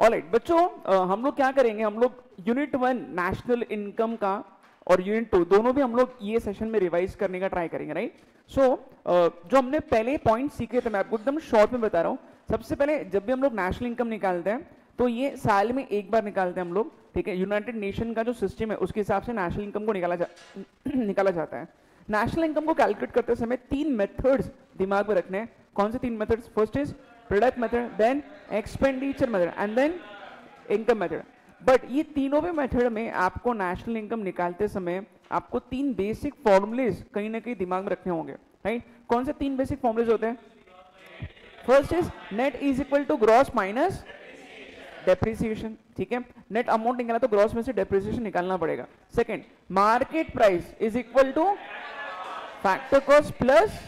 Alright बच्चों, हम लोग क्या करेंगे, हम लोग यूनिट 1 नेशनल इनकम का और यूनिट 2 दोनों भी हम लोग ये सेशन में रिवाइज करने का ट्राई करेंगे, राइट। सो जो हमने पहले पॉइंट सीखे थे मैं आपको एकदम शॉर्ट में बता रहा हूँ। सबसे पहले जब भी हम लोग नेशनल इनकम निकालते हैं तो ये साल में एक बार निकालते हैं हम लोग, ठीक है। यूनाइटेड नेशन का जो सिस्टम है उसके हिसाब से नेशनल इनकम को निकाला जाता है। नेशनल इनकम को कैलकुलेट करते समय 3 मेथड्स दिमाग में रखने हैं। कौन से 3 methods? First is product method, then expenditure method and then income method. But ये तीनों भी मेथड में आपको नेशनल इनकम निकालते समय आपको 3 बेसिक फॉर्मूलेज कहीं ना कहीं दिमाग में रखने होंगे, राइट। कौन से 3 बेसिक फॉर्मूलेज होते हैं? First is net is equal to gross minus depreciation, ठीक है। नेट अमाउंट निकाला तो ग्रॉस में से डेप्रिसिएशन निकालना पड़ेगा। Second, market price is equal to factor cost plus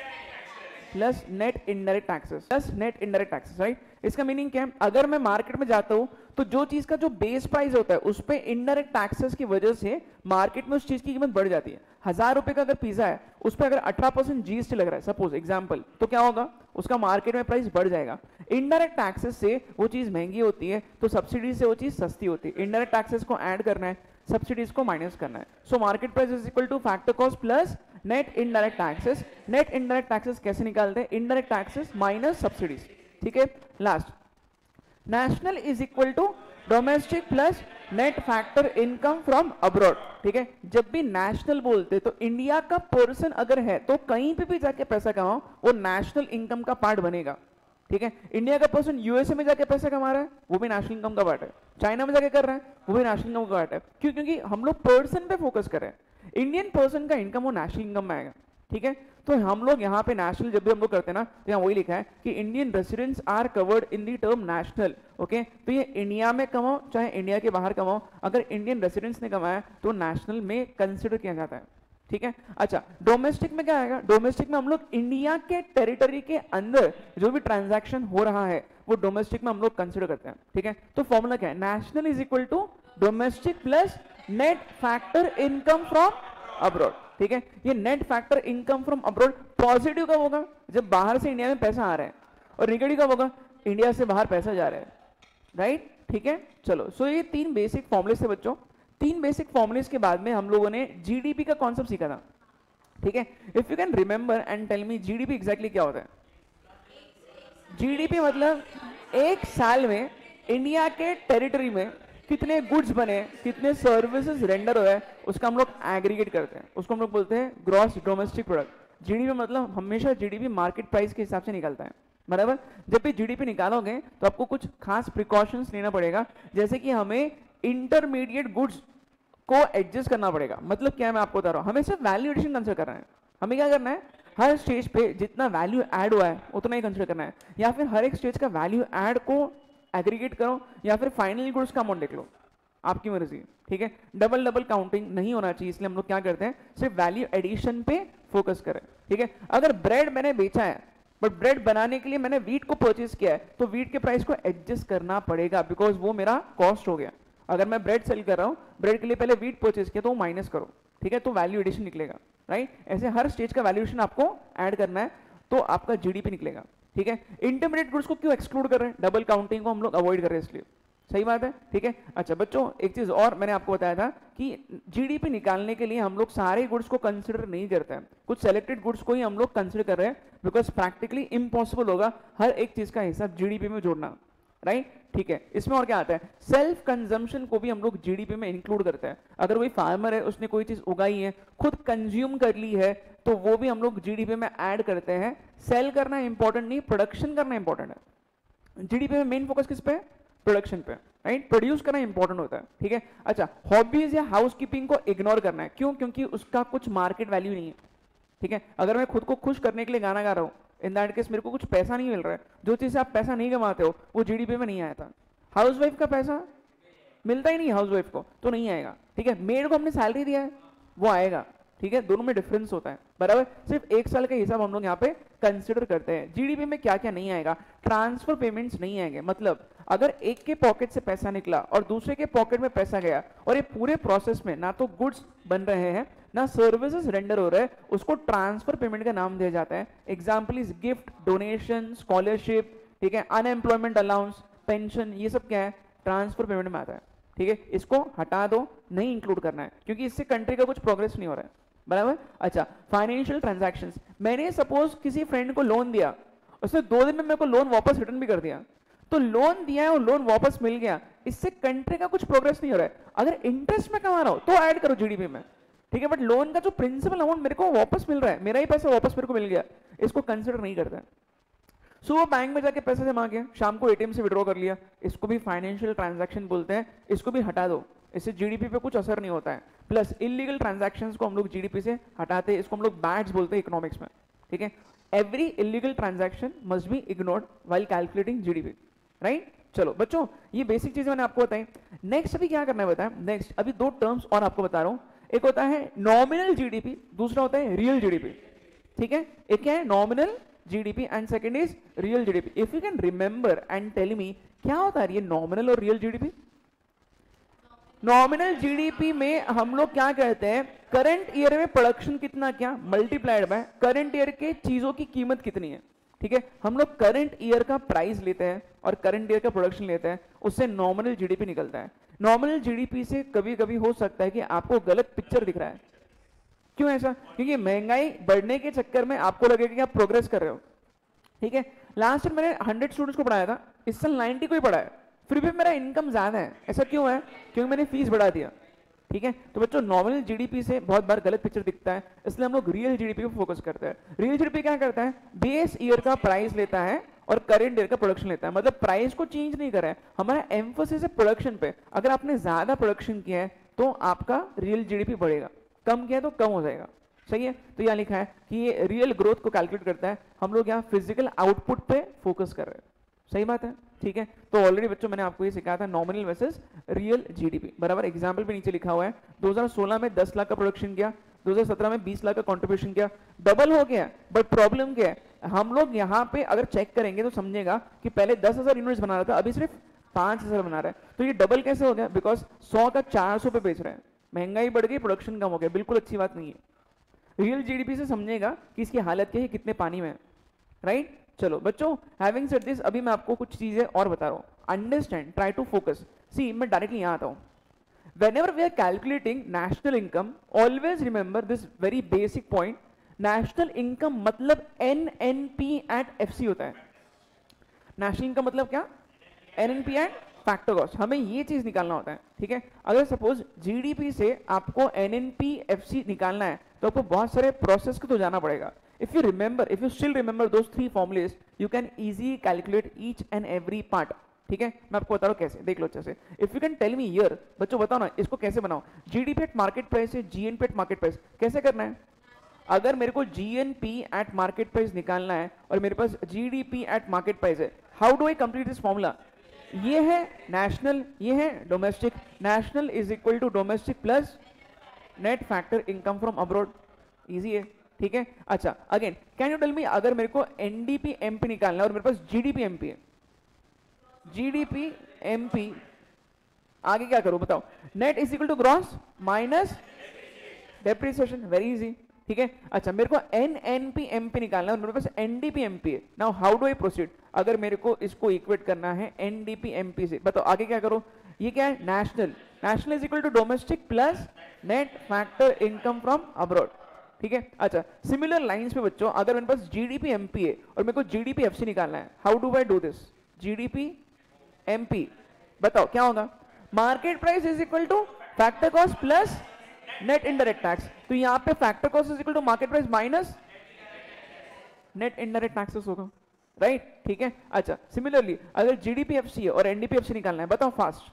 net indirect taxes, right. इसका मीनिंग क्या है? अगर मैं मार्केट में जाता हूं तो जो चीज का जो बेस प्राइस होता है उस पे इनडायरेक्ट टैक्सेस की वजह से मार्केट में उस चीज की कीमत बढ़ जाती है। 1000 रुपए का अगर पिज्जा है उस पर अगर 18% जीएसटी लग रहा है सपोज एग्जांपल, तो क्या होगा? उसका मार्केट में प्राइस बढ़ जाएगा। इनडायरेक्ट टैक्सेस से वो चीज महंगी होती है तो सब्सिडी से वो चीज सस्ती होती है। इनडायरेक्ट टैक्सेस को ऐड करना है, सब्सिडीज को माइनस करना है। So market price is equal to factor cost plus net indirect taxes. Net indirect taxes कैसे निकालते हैं? इनडायरेक्ट टैक्सेस माइनस सब्सिडीज, ठीक है। Last, national is equal to domestic plus net factor income from abroad, ठीक है। जब भी national बोलते तो इंडिया का पर्सन अगर है तो कहीं पे भी जाके पैसा कमाओ वो नेशनल इनकम का पार्ट बनेगा, ठीक है। इंडिया का पर्सन यूएसए में जाके पैसा कमा रहा है वो भी नेशनल इनकम का पार्ट है। चाइना में जाके कर रहा है वो भी नेशनल इनकम का पार्ट है। क्यों? क्योंकि हम लोग पर्सन पे फोकस कर रहे हैं। इंडियन पर्सन का इनकम वो नेशनल इनकम में आएगा, ठीक है। तो हम लोग यहाँ पे नेशनल जब भी हम लोग करते हैं ना तो यहाँ वही लिखा है कि Indian residents are covered in the term national, okay. तो ये इंडिया में कमाओ चाहे इंडिया के बाहर कमाओ, अगर इंडियन रेसिडेंट्स ने कमाया तो नेशनल में कंसिडर किया जाता है, ठीक है। अच्छा, डोमेस्टिक में क्या आएगा? डोमेस्टिक में हम लोग इंडिया के टेरिटरी के अंदर जो भी ट्रांजैक्शन हो रहा है वो डोमेस्टिक में हम लोग कंसिडर करते हैं, ठीक है। तो फॉर्मूला क्या है? National is equal to domestic plus net factor income from abroad, ठीक है। ये net factor income from abroad positive कब होगा? जब बाहर से इंडिया में पैसा आ रहा है, और नेगेटिव कब होगा? इंडिया से बाहर पैसा जा रहा है, राइट, ठीक है। चलो, सो ये 3 बेसिक फॉर्मूले थे बच्चों। 3 बेसिक फॉर्मूलेस के बाद में हम लोगों ने जीडीपी का कॉन्सेप्ट सीखा था, ठीक है। If you can remember and tell me GDP exactly क्या होता है? जीडीपी मतलब एक साल में इंडिया के टेरिटरी में कितने गुड्स बने, कितने सर्विसेज रेंडर हुए, उसका हम लोग एग्रीगेट करते हैं, उसको हम लोग बोलते हैं ग्रॉस डोमेस्टिक प्रोडक्ट। जीडीपी मतलब हमेशा जीडीपी मार्केट प्राइस के हिसाब से निकलता है, बराबर। जब भी जीडीपी निकालोगे तो आपको कुछ खास प्रिकॉशंस लेना पड़ेगा, जैसे कि हमें इंटरमीडिएट गुड्स को एडजस्ट करना पड़ेगा। मतलब क्या है मैं आपको बता रहा हूं, हमें सिर्फ वैल्यू एडिशन कंसिडर करना है। हमें क्या करना है? हर स्टेज पे जितना वैल्यू ऐड हुआ है उतना ही कंसिडर करना है, या फिर हर एक स्टेज का वैल्यू ऐड को एग्रीगेट करो, या फिर फाइनल गुड्स का अमाउंट लिख लो, आपकी मर्जी, ठीक है। डबल काउंटिंग नहीं होना चाहिए, इसलिए हम लोग क्या करते हैं? सिर्फ वैल्यू एडिशन पे फोकस करें, ठीक है। अगर ब्रेड मैंने बेचा है बट ब्रेड बनाने के लिए मैंने वीट को परचेज किया है तो वीट के प्राइस को एडजस्ट करना पड़ेगा, बिकॉज वो मेरा कॉस्ट हो गया। अगर मैं ब्रेड सेल कर रहा हूं, ब्रेड के लिए पहले वीट परचेज किया तो वो माइनस करो, ठीक है, तो वैल्यू एडिशन निकलेगा, राइट। ऐसे हर स्टेज का वैल्यूएशन आपको ऐड करना है तो आपका जीडीपी निकलेगा, ठीक है। इंटरमीडिएट गुड्स को क्यों एक्सक्लूड कर रहे हैं? डबल काउंटिंग को हम लोग अवॉइड कर रहे हैं इसलिए, सही बात है, ठीक है। अच्छा बच्चों, एक चीज और मैंने आपको बताया था कि जीडीपी निकालने के लिए हम लोग सारे गुड्स को कंसिडर नहीं करते हैं, कुछ सेलेक्टेड गुड्स को ही हम लोग कंसिडर कर रहे हैं, बिकॉज प्रैक्टिकली इम्पॉसिबल होगा हर एक चीज का हिसाब जीडीपी में जोड़ना, राइट, ठीक है। इसमें और क्या आता है? सेल्फ कंजम्पशन को भी हम लोग जीडीपी में इंक्लूड करते हैं। अगर कोई फार्मर है, उसने कोई चीज उगाई है, खुद कंज्यूम कर ली है, तो वो भी हम लोग जीडीपी में ऐड करते हैं। सेल करना इंपॉर्टेंट नहीं, प्रोडक्शन करना इंपॉर्टेंट है। जीडीपी में मेन फोकस किस पे? प्रोडक्शन पे, राइट। प्रोड्यूस करना इंपॉर्टेंट होता है, ठीक है। अच्छा, हॉबीज या हाउसकीपिंग को इग्नोर करना है। क्यों? क्योंकि उसका कुछ मार्केट वैल्यू नहीं है, ठीक है। अगर मैं खुद को खुश करने के लिए गाना गा रहा हूँ, इन दैट केस मेरे को कुछ पैसा नहीं मिल रहा है, जो चीज से आप पैसा नहीं कमाते हो वो जीडीपी में नहीं आया था। हाउसवाइफ का पैसा मिलता ही नहीं, हाउसवाइफ को तो नहीं आएगा, ठीक है। मेड को हमने सैलरी दिया है, वो आएगा, ठीक है। दोनों में डिफरेंस होता है, बराबर। सिर्फ एक साल का हिसाब हम लोग यहाँ पे कंसिडर करते हैं। जीडीपी में क्या क्या नहीं आएगा? ट्रांसफर पेमेंट्स नहीं आएंगे। मतलब अगर एक के पॉकेट से पैसा निकला और दूसरे के पॉकेट में पैसा गया और ये पूरे प्रोसेस में ना तो गुड्स बन रहे हैं ना सर्विसेज रेंडर हो रहे हैं, उसको ट्रांसफर पेमेंट का नाम दिया जाता है। Example is gift, donation, scholarship, ठीक है, अनएम्प्लॉयमेंट अलाउंस, पेंशन, ये सब क्या है, ट्रांसफर पेमेंट में आता है, ठीक है। इसको हटा दो, नहीं इंक्लूड करना है, क्योंकि इससे कंट्री का कुछ प्रोग्रेस नहीं हो रहा है, बराबर। अच्छा, फाइनेंशियल ट्रांजैक्शंस, मैंने सपोज किसी फ्रेंड को लोन दिया, उसने 2 दिन में मेरे को लोन वापस रिटर्न भी कर दिया, तो लोन दिया है और लोन वापस मिल गया, इससे कंट्री का कुछ प्रोग्रेस नहीं हो रहा है। अगर इंटरेस्ट में कमा रहा हो तो ऐड करो जीडीपी में, ठीक है, बट लोन का जो प्रिंसिपल अमाउंट मेरे को वापस मिल रहा है, मेरा ही पैसा वापस मेरे को मिल गया, इसको कंसिडर नहीं करता है। सुबह बैंक में जाके पैसे जमा किया, शाम को एटीएम से विड्रॉ कर लिया, इसको भी फाइनेंशियल ट्रांजैक्शन बोलते हैं, इसको भी हटा दो, इससे जीडीपी पे कुछ असर नहीं होता है। प्लस इलीगल ट्रांजैक्शंस को हम लोग जीडीपी से हटाते हैं, इसको हम लोग बैड्स बोलते हैं इकोनॉमिक्स में, ठीक है। Every illegal transaction must be ignored while calculating GDP, right. चलो बच्चों, ये बेसिक चीजें मैंने आपको बताई। नेक्स्ट अभी क्या करना है बताएं, नेक्स्ट अभी 2 टर्म्स और आपको बता रहा हूं, एक होता है नॉमिनल जीडीपी, दूसरा होता है रियल जीडीपी, ठीक है। एक क्या है, nominal GDP and second is real GDP. If you can remember and tell me, क्या होता है ये नॉमिनल और रियल जीडीपी? नॉमिनल जीडीपी में हम लोग क्या कहते हैं, करंट ईयर में प्रोडक्शन कितना क्या मल्टीप्लाइड बाय करंट ईयर के चीजों की कीमत कितनी है, ठीक है। हम लोग करंट ईयर का प्राइस लेते हैं और करंट ईयर का प्रोडक्शन लेते हैं, उससे नॉमिनल जीडीपी निकलता है। नॉमिनल जीडीपी से कभी कभी हो सकता है कि आपको गलत पिक्चर दिख रहा है। क्यों ऐसा? क्योंकि महंगाई बढ़ने के चक्कर में आपको लगेगा कि आप प्रोग्रेस कर रहे हो, ठीक है। लास्ट ईयर मैंने 100 स्टूडेंट्स को पढ़ाया था, इस साल 90 को ही पढ़ाया, फिर भी मेरा इनकम ज्यादा है। ऐसा क्यों है? क्योंकि मैंने फीस बढ़ा दिया, ठीक है। तो बच्चों, नॉमिनल जीडीपी से बहुत बार गलत पिक्चर दिखता है, इसलिए हम लोग रियल जीडीपी पे फोकस करते हैं। रियल जीडीपी क्या करता है, बेस ईयर का प्राइस लेता है और करंट ईयर का प्रोडक्शन लेता है, मतलब प्राइस को चेंज नहीं कर रहा है, हमारा एम्फोसिस है प्रोडक्शन पे। अगर आपने ज्यादा प्रोडक्शन किया है तो आपका रियल जीडीपी बढ़ेगा, कम किया तो कम हो जाएगा, सही है। तो यहाँ लिखा है कि ये रियल ग्रोथ को कैलकुलेट करता है, हम लोग यहाँ फिजिकल आउटपुट पे फोकस कर रहे हैं, सही बात है, ठीक है। तो ऑलरेडी बच्चों मैंने आपको ये सिखाया था नॉमिनल वर्सेस रियल जीडीपी, बराबर। एग्जांपल पे नीचे लिखा हुआ है, 2016 में 10 लाख का प्रोडक्शन किया, 2017 में 20 लाख का कंट्रीब्यूशन किया, डबल हो गया। बट प्रॉब्लम क्या है, हम लोग यहाँ पे अगर चेक करेंगे तो समझेगा कि पहले 10,000 यूनिट्स बना रहा था, अभी सिर्फ 5,000 बना रहा है। तो ये डबल कैसे हो गया? बिकॉज 100 का 400 पे बेच रहे हैं, महंगाई बढ़ गई, प्रोडक्शन कम हो गया, बिल्कुल अच्छी बात नहीं है। रियल जीडीपी से समझेगा कि इसकी हालत क्या है, कितने पानी में है, राइट। चलो बच्चों, हैविंग सेड दिस, अभी मैं आपको कुछ चीजें और बता रहा हूं, understand, try to focus. See, मैं डायरेक्टली यहां आता हूं। Whenever we are calculating national income, always remember this very basic point. National income मतलब NNP at FC होता है। National income मतलब क्या? NNP at फैक्टर कॉस्ट, हमें ये चीज निकालना होता है, ठीक है। अगर सपोज जीडीपी से आपको NNP FC निकालना है तो आपको बहुत सारे प्रोसेस को तो जाना पड़ेगा। If you still remember those 3 formulas, you can easily calculate each and every part, ठीक है। मैं आपको बता रहा हूँ कैसे, देख लो अच्छे से। If you can tell me year, बच्चों बताओ ना इसको कैसे बनाओ। जीडीपी एट मार्केट प्राइस है, जीएनपी एट मार्केट प्राइस, कैसे करना है? अगर मेरे को जीएनपी एट मार्केट प्राइस निकालना है और मेरे पास जीडीपी एट मार्केट प्राइस है, how do I complete this formula? ये है नेशनल, ये है domestic, national is equal to domestic plus net factor income from abroad, easy है, ठीक है। अच्छा, again can you tell me, अगर मेरे को एनडीपी एमपी निकालना है और मेरे पास जीडीपी एमपी है, जीडीपी एमपी, आगे क्या करूं बताओ? Net is equal to gross minus depreciation, very easy, ठीक है। अच्छा, मेरे को एनएनपी एमपी निकालना है और मेरे पास एनडीपी एमपी है। Now how do I proceed? अगर मेरे को इसको इक्वेट करना है एनडीपी एमपी से, बताओ आगे क्या करो? ये क्या है? National, national is equal to domestic plus net factor income from abroad, ठीक है। अच्छा, सिमिलर लाइंस पे बच्चों, अगर मेरे पास जीडीपी एमपी है और मेरे को जीडीपी एफसी निकालना है, how do I do this? GDP MP, बताओ क्या होगा? Market price is equal to factor cost plus net indirect tax. तो यहां पे factor cost is equal to market price minus net indirect taxes होगा, right, ठीक है। अच्छा, सिमिलरली अगर जीडीपी एफसी है और एनडीपी एफसी निकालना है, बताओ fast.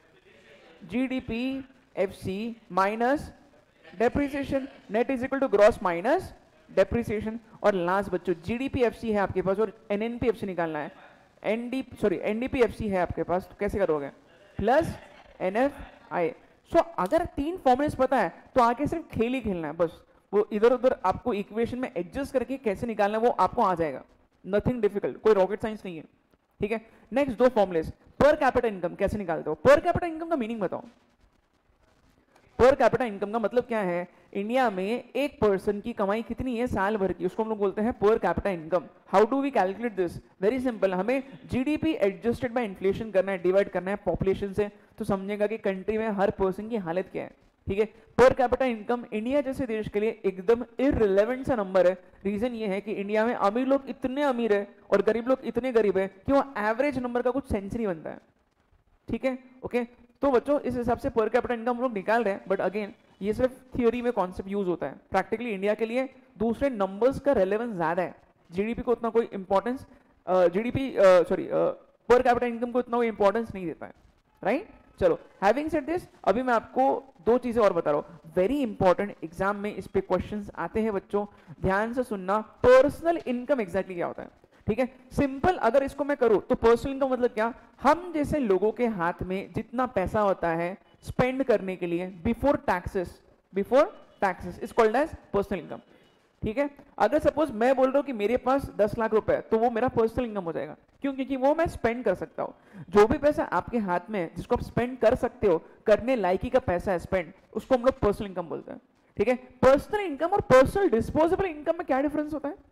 GDP FC minus depreciation, net is equal to gross minus depreciation. और लास्ट बच्चों, जीडीपी एफसी है आपके पास और एनएनपी एफसी निकालना है, एनडीपी एफसी है आपके पास, तो कैसे करोगे? Plus NFI. सो अगर 3 फॉर्मुलेस पता है तो आगे सिर्फ खेल ही खेलना है, बस वो इधर उधर आपको इक्वेशन में एडजस्ट करके कैसे निकालना है वो आपको आ जाएगा, नथिंग डिफिकल्ट, कोई रॉकेट साइंस नहीं है, ठीक है। Next 2 formulas, per capita income कैसे निकालते हो? पर कैपिटा इनकम का मीनिंग बताओ। पर कैपिटा इनकम का मतलब क्या है, इंडिया में एक पर्सन की कमाई कितनी है साल भर की, उसको हम लोग बोलते हैं per capita income. How do we calculate this, very simple, हमें जीडीपी एडजस्टेड बाय इन्फ्लेशन करना है, डिवाइड करना है पॉपुलेशन से, तो समझेगा कि कंट्री में हर पर्सन की हालत क्या है, ठीक है। पर कैपिटा इनकम इंडिया जैसे देश के लिए एकदम इररिलेवेंट सा नंबर है। रीजन ये है कि इंडिया में अमीर लोग इतने अमीर है और गरीब लोग इतने गरीब है कि वो एवरेज नंबर का कुछ सेंस नहीं बनता है, ठीक है, ओके। तो बच्चों इस हिसाब से पर कैपिटा इनकम हम लोग निकाल रहे हैं, बट अगेन ये सिर्फ थियोरी में कॉन्सेप्ट यूज होता है, प्रैक्टिकली इंडिया के लिए दूसरे नंबर्स का रेलेवेंस ज्यादा है। जीडीपी को उतना कोई importance, GDP sorry per capita income को उतना कोई इंपॉर्टेंस नहीं देता है, राइट। चलो, हैविंग सेड दिस, अभी मैं आपको दो चीजें और बता रहा हूं, वेरी इंपॉर्टेंट, एग्जाम में इस पे क्वेश्चंस आते हैं बच्चों, ध्यान से सुनना। पर्सनल इनकम एग्जैक्टली क्या होता है, ठीक है, सिंपल अगर इसको मैं करूं तो पर्सनल इनकम मतलब क्या, हम जैसे लोगों के हाथ में जितना पैसा होता है स्पेंड करने के लिए before taxes is called as personal income, ठीक है। अगर सपोज मैं बोल रहा हूं कि मेरे पास 10 लाख रुपए है, तो वो मेरा पर्सनल इनकम हो जाएगा, क्यों, क्योंकि वो मैं स्पेंड कर सकता हूं। जो भी पैसा आपके हाथ में है जिसको आप स्पेंड कर सकते हो, करने लायकी का पैसा है स्पेंड, उसको हम लोग पर्सनल इनकम बोलते हैं, ठीक है। पर्सनल इनकम और पर्सनल डिस्पोजेबल इनकम में क्या डिफरेंस होता है?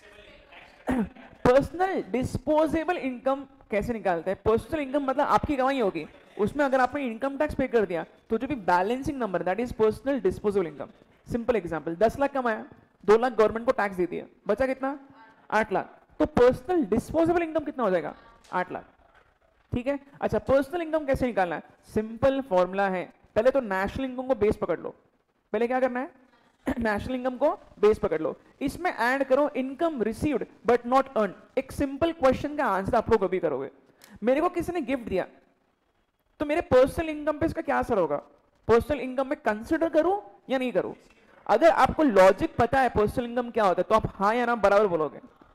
पर्सनल डिस्पोजेबल इनकम कैसे निकालते हैं? पर्सनल इनकम मतलब आपकी कमाई होगी, उसमें अगर आपने इनकम टैक्स पे कर दिया तो जो भी balancing number, that is personal disposable income. Simple example, 10 lakh कमाया, 2 लाख गवर्नमेंट को टैक्स दे दिया, बचा कितना? 8 लाख। तो पर्सनल डिस्पोजेबल इनकम कितना हो जाएगा? 8 लाख, ठीक है। अच्छा, पर्सनल इनकम कैसे निकालना है? सिंपल फॉर्मूला है, पहले तो नेशनल इनकम को बेस पकड़ लो। पहले क्या करना है? नेशनल इनकम को बेस पकड़ लो, इसमें ऐड करो income received but not earn. एक सिंपल क्वेश्चन का आंसर आप लोग कभी करोगे, मेरे को किसी ने गिफ्ट दिया तो मेरे पर्सनल इनकम पे इसका क्या असर होगा? पर्सनल इनकम में कंसिडर करूं या नहीं करूं? अगर आपको लॉजिक पता है पर्सनल इनकम क्या होता है तो आप हाँ या ना बराबर बोलोगे,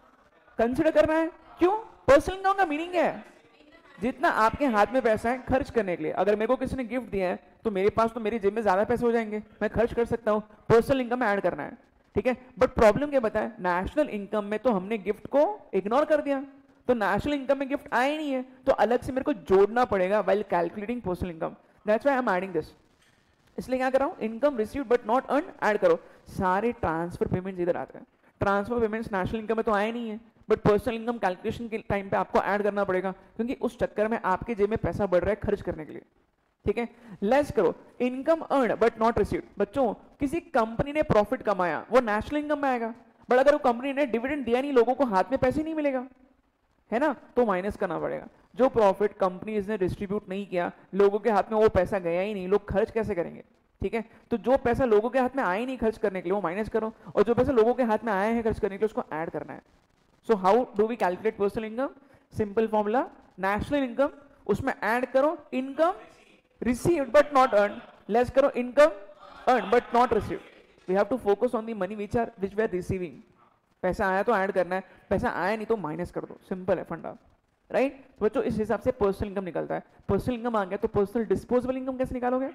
कंसिडर करना है। क्यों? पर्सनल इनकम का मीनिंग है जितना आपके हाथ में पैसा है खर्च करने के लिए। अगर मेरे को किसी ने गिफ्ट दिया है तो मेरे पास तो मेरी जेब में ज्यादा पैसे हो जाएंगे, मैं खर्च कर सकता हूं, पर्सनल इनकम में ऐड करना है, ठीक है। बट प्रॉब्लम क्या बताए, नेशनल इनकम में तो हमने गिफ्ट को इग्नोर कर दिया, तो नेशनल इनकम में गिफ्ट आया ही नहीं है, तो अलग से मेरे को जोड़ना पड़ेगा while calculating personal income. That's why I am adding this. इसलिए क्या कर रहा हूं, income received but not earn add करो। सारे ट्रांसफर पेमेंट्स इधर आते हैं, ट्रांसफर पेमेंट्स नेशनल इनकम में तो आए नहीं है, बट पर्सनल इनकम कैलकुलेशन के टाइम पे आपको ऐड करना पड़ेगा, क्योंकि उस चक्कर में आपके जेब में पैसा बढ़ रहा है खर्च करने के लिए, ठीक है। लेस करो, income earn but not received. बच्चों, किसी कंपनी ने प्रॉफिट कमाया, वो नेशनल इनकम में आएगा, बट अगर वो कंपनी ने डिविडेंड दिया नहीं, लोगों को हाथ में पैसे नहीं मिलेगा, है ना, तो माइनस करना पड़ेगा। जो प्रॉफिट कंपनीज ने डिस्ट्रीब्यूट नहीं किया, लोगों के हाथ में वो पैसा गया ही नहीं, लोग खर्च कैसे करेंगे, ठीक है। तो जो पैसा लोगों के हाथ में आया ही नहीं खर्च करने के लिए, वो माइनस करो, और जो पैसा लोगों के हाथ में आया है खर्च करने के लिए, उसको ऐड करना है। So how do we calculate personal income? Simple formula, national income, उसमें ऐड करो income received but not earn, less करो income earn but not received. We have to focus on the money which we are receiving. पैसा आया तो add करना है, पैसा आया नहीं तो माइनस कर दो, सिंपल है फंडा, राइट। बच्चों, इस हिसाब से पर्सनल इनकम निकलता है। पर्सनल इनकम आ गया तो पर्सनल डिस्पोजेबल इनकम कैसे निकालोगे?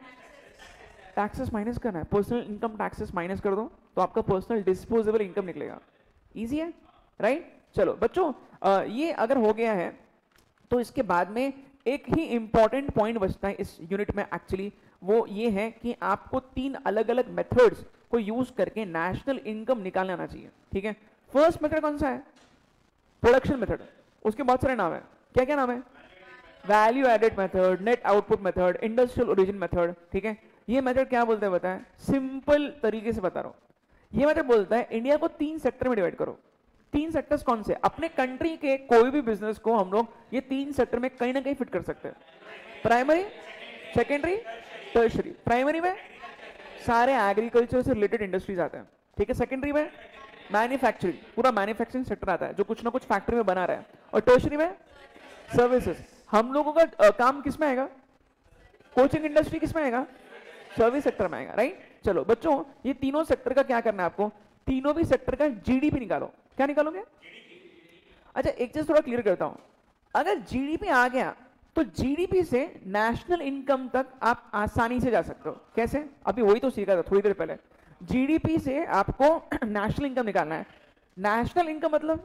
टैक्सेस माइनस करना है, पर्सनल इनकम टैक्सेस माइनस कर दो तो आपका पर्सनल डिस्पोजेबल इनकम निकलेगा। इजी है, राइट। चलो बच्चों, ये अगर हो गया है तो इसके बाद में एक ही इंपॉर्टेंट पॉइंट बचता है इस यूनिट में एक्चुअली, वो ये है कि आपको 3 अलग अलग मेथड्स को यूज करके नेशनल इनकम निकालना आना चाहिए, ठीक है। फर्स्ट मेथड कौन सा है? Production method. उसके बहुत सारे नाम है, क्या क्या नाम है? Value added method, net output method, industrial origin method, ठीक है। ये मेथड क्या बोलते हैं बताएं? सिंपल तरीके से बता रहा हूं। ये मेथड बोलता है इंडिया को 3 सेक्टर में डिवाइड करो। 3 सेक्टर्स कौन से? अपने कंट्री के कोई भी बिजनेस को हम लोग ये 3 सेक्टर में कहीं ना कहीं फिट कर सकते हैं। Primary, secondary, tertiary. प्राइमरी में सारे एग्रीकल्चर से रिलेटेड इंडस्ट्रीज आते हैं, ठीक है। सेकेंडरी में मैन्युफैक्चरिंग, पूरा मैन्युफैक्चरिंग सेक्टर आता है जो कुछ ना कुछ फैक्ट्री में बना रहा है। और टर्शरी में सर्विसेज। हम लोगों का काम किस में आएगा? कोचिंग इंडस्ट्री किस में आएगा? सर्विस सेक्टर में आएगा, राइट। चलो बच्चों, ये तीनों सेक्टर का क्या करना है आपको? तीनों भी सेक्टर का जीडीपी निकालो। क्या निकालोगे? अच्छा, एक चीज थोड़ा क्लियर करता हूं, अगर जीडीपी आ गया तो जीडीपी से नेशनल इनकम तक आप आसानी से जा सकते हो। कैसे? अभी वही तो सीखा था थोड़ी देर पहले। जीडीपी से आपको नेशनल इनकम निकालना है। नेशनल इनकम मतलब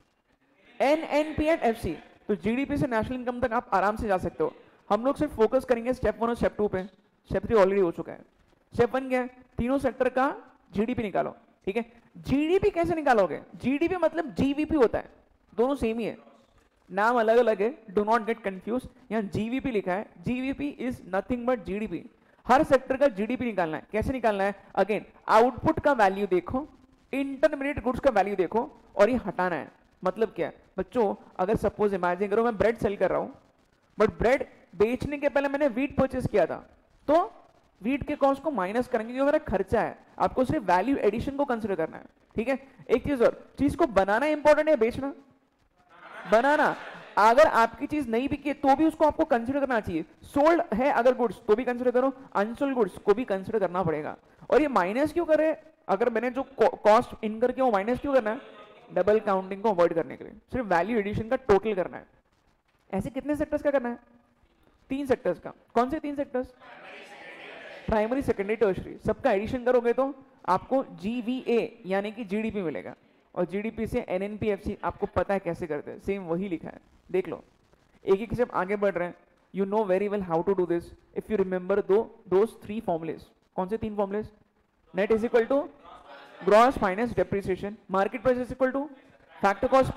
एनएनपी एंड एफसी, तो जीडीपी से नेशनल इनकम तक आप आराम से जा सकते हो। हम लोग सिर्फ फोकस करेंगे स्टेप 1 और स्टेप 2 पे, स्टेप 3 ऑलरेडी हो चुका है। स्टेप 1 क्या है, तीनों सेक्टर का जीडीपी निकालो, ठीक है। जीडीपी कैसे निकालोगे, जीडीपी मतलब जीवीपी होता है, दोनों सेम ही है, नाम अलग अलग है, डू नॉट गेट कंफ्यूज। यहाँ जीवीपी लिखा है, GVP is nothing but GDP. हर सेक्टर का जीडीपी निकालना है, कैसे निकालना है, अगेन आउटपुट का वैल्यू देखो, इंटरमीडिएट गुड्स का वैल्यू देखो और ये हटाना है। मतलब क्या है बच्चों, अगर सपोज इमेजिन करो मैं ब्रेड सेल कर रहा हूं, बट ब्रेड बेचने के पहले मैंने वीट परचेस किया था, तो वीट के कॉस्ट को माइनस करेंगे क्योंकि मेरा खर्चा है, आपको सिर्फ वैल्यू एडिशन को कंसिडर करना है, ठीक है। एक चीज और, चीज को बनाना इंपॉर्टेंट है बेचना, बनाना। अगर आपकी चीज नहीं बिकी है तो भी उसको आपको कंसिडर करना चाहिए, सोल्ड है अगर गुड्स तो भी कंसिडर करो, अनसोल्ड गुड्स को भी कंसिडर करना पड़ेगा। और ये माइनस क्यों करे, अगर मैंने जो कॉस्ट इनकर किया वो माइनस क्यों करना है, डबल काउंटिंग को अवॉइड करने के लिए, सिर्फ वैल्यू एडिशन का टोटल करना है। ऐसे कितने सेक्टर्स का करना है, 3 सेक्टर्स का। कौन से 3 सेक्टर्स, प्राइमरी सेकेंडरी टर्शरी, सबका एडिशन करोगे तो आपको जीवीए यानी कि जीडीपी मिलेगा, और जीडीपी से एनएनपीएफसी आपको पता है कैसे करते हैं, सेम वही लिखा है, देख लो। एक एक स्टेप आगे बढ़ रहे हैं, you know very well how to do this if you remember those 3 formulas. कौन से 3 formulas, net is equal to gross minus depreciation, market price is equal to factor cost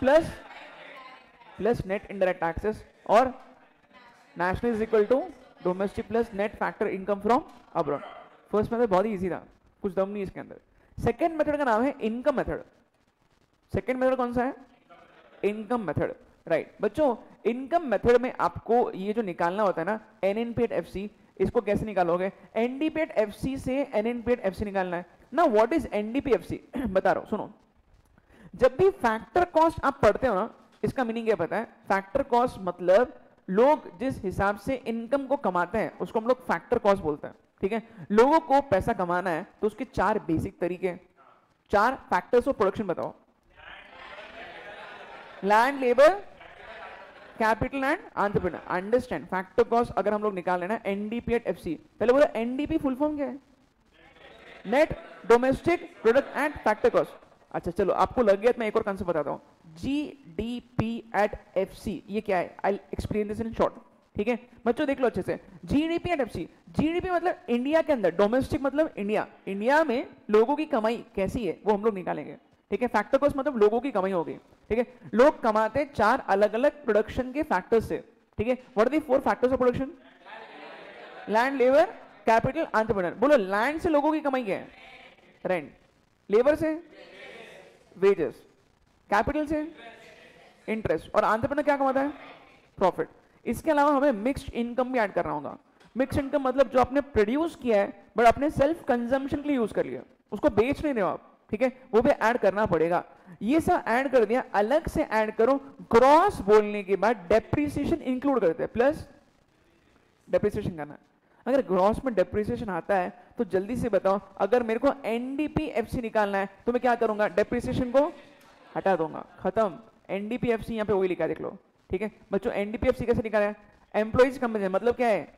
plus net indirect taxes, और national is equal to domestic plus net factor income from abroad. First method बहुत ही easy था, कुछ दम नहीं इसके अंदर। Second method का नाम है इनकम मेथड। सेकेंड मेथड कौन सा है, इनकम मेथड, राइट। बच्चों इनकम मेथड में आपको ये जो निकालना होता है ना, एनएनपी एट एफसी, इसको कैसे निकालोगे, एनडीपी एट एफसी से एनएनपी एट एफसी निकालना है ना। व्हाट इज एनडीपी एफसी बता रहा हूं, सुनो। जब भी फैक्टर कॉस्ट आप पढ़ते हो ना, इसका मीनिंग क्या पता है, फैक्टर कॉस्ट मतलब लोग जिस हिसाब से इनकम को कमाते हैं उसको हम लोग फैक्टर कॉस्ट बोलते हैं, ठीक है। लोगों को पैसा कमाना है तो उसके 4 बेसिक तरीके, 4 फैक्टर्स ऑफ प्रोडक्शन बताओ, land, labour, capital and entrepreneur. Understand, factor cost अगर हम लोग निकाल लेना एनडीपी एट एफसी, पहले बोलो एनडीपी फुल फॉर्म क्या है, net domestic product and factor cost. अच्छा चलो आपको लग गया तो मैं एक और कंसेप्ट बताता हूं, जीडीपी एट एफसी ये क्या है, I explain this in short, ठीक है। बच्चों देख लो अच्छे से, जीडीपी एट एफसी, जीडीपी मतलब इंडिया के अंदर, डोमेस्टिक मतलब इंडिया, इंडिया में लोगों की कमाई कैसी है वो हम लोग निकालेंगे, ठीक है। फैक्टर कॉस्ट मतलब लोगों की कमाई होगी, ठीक है। लोग कमाते 4 अलग अलग प्रोडक्शन के फैक्टर्स से, ठीक है। What are the 4 factors of production, land, labour, capital, entrepreneur. बोलो लैंड से लोगों की कमाई क्या है, रेंट, लेबर से वेजेस, कैपिटल से इंटरेस्ट, और एंटरप्रेन्योर क्या कमाता है, प्रॉफिट। इसके अलावा हमें मिक्स्ड इनकम भी ऐड करना होगा। मिक्स्ड इनकम मतलब जो आपने प्रोड्यूस किया है बट अपने सेल्फ कंजम्पशन के लिए यूज कर लिया, उसको बेच नहीं रहे हो आप, ठीक है, वो भी ऐड करना पड़ेगा। ये सब ऐड कर दिया, अलग से ऐड करो, ग्रॉस बोलने के बाद डेप्रिसिएशन इंक्लूड करते हैं, प्लस डेप्रिसिएशन करना। अगर ग्रॉस में डेप्रिसिएशन आता है तो जल्दी से बताओ, अगर मेरे को एनडीपीएफसी निकालना है तो मैं क्या करूंगा, डेप्रिसिएशन को हटा दूंगा, खत्म। एनडीपीएफसी यहाँ पे वही लिखा देख लो, ठीक है। बच्चों एनडीपीएफसी कैसे निकाला है, एम्प्लॉइज कंपनी मतलब क्या है,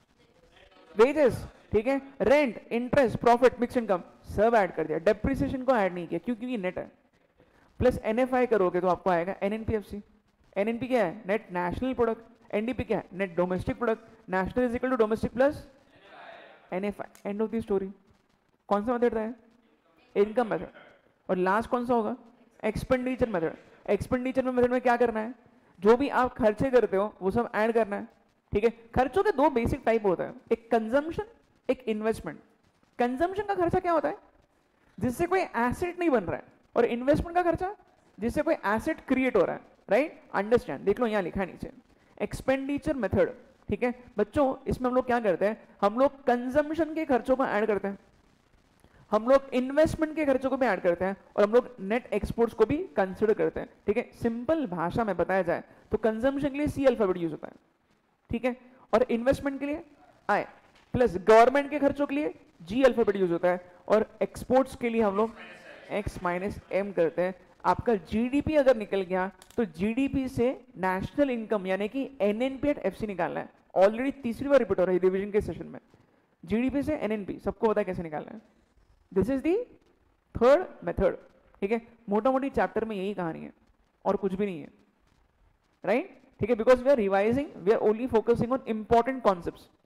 वेजेस, ठीक है, rent, interest, profit, mix income सब ऐड कर दिया, डेप्रिसिएशन को ऐड नहीं किया क्योंकि ये नेट है। प्लस एनएफआई करोगे तो आपको आएगा एनएनपीएफसी। एनएनपी क्या है, नेट नेशनल प्रोडक्ट, एनडीपी क्या है, net domestic product, national is equal to domestic plus NFI, end of the story. कौन सा मेथड है, इनकम मेथड। और लास्ट कौन सा होगा, एक्सपेंडिचर मेथड। एक्सपेंडिचर मेथड में क्या करना है, जो भी आप खर्चे करते हो वो सब ऐड करना है, ठीक है। खर्चों के 2 बेसिक टाइप होता है, एक कंजम्पशन, एक इन्वेस्टमेंट। कंजम्पशन का खर्चा क्या होता है, जिससे कोई एसेट नहीं बन रहा है, और इन्वेस्टमेंट का खर्चा जिससे कोई एसेट क्रिएट हो रहा है, राइट। अंडरस्टैंड, देख लो यहाँ लिखा है नीचे एक्सपेंडिचर मेथड, ठीक है। बच्चों इसमें हम लोग क्या करते हैं, हम लोग कंजम्पशन के खर्चों को ऐड करते हैं, हम लोग इन्वेस्टमेंट के खर्चों को भी ऐड करते हैं, और हम लोग नेट एक्सपोर्ट्स को भी कंसिडर करते हैं, ठीक है। सिंपल भाषा में बताया जाए तो कंजम्पशन के लिए सी अल्फाबेट यूज होता है, ठीक है, और इन्वेस्टमेंट के लिए आई, प्लस गवर्नमेंट के खर्चों के लिए जी अल्फाबेट यूज होता है, और एक्सपोर्ट्स के लिए हम लोग एक्स माइनस एम करते हैं। आपका जीडीपी अगर निकल गया तो जीडीपी से नेशनल इनकम यानी कि एनएनपी एट एफसी निकालना है। ऑलरेडी 3री बार रिपीट हो रहा है रिवीजन के सेशन में, जीडीपी से एनएनपी सबको पता है कैसे निकालना है। This is the 3rd method, ठीक है। मोटा मोटी चैप्टर में यही कहानी है और कुछ भी नहीं है, राइट, ठीक है। Because we are revising, we are only focusing on important concepts,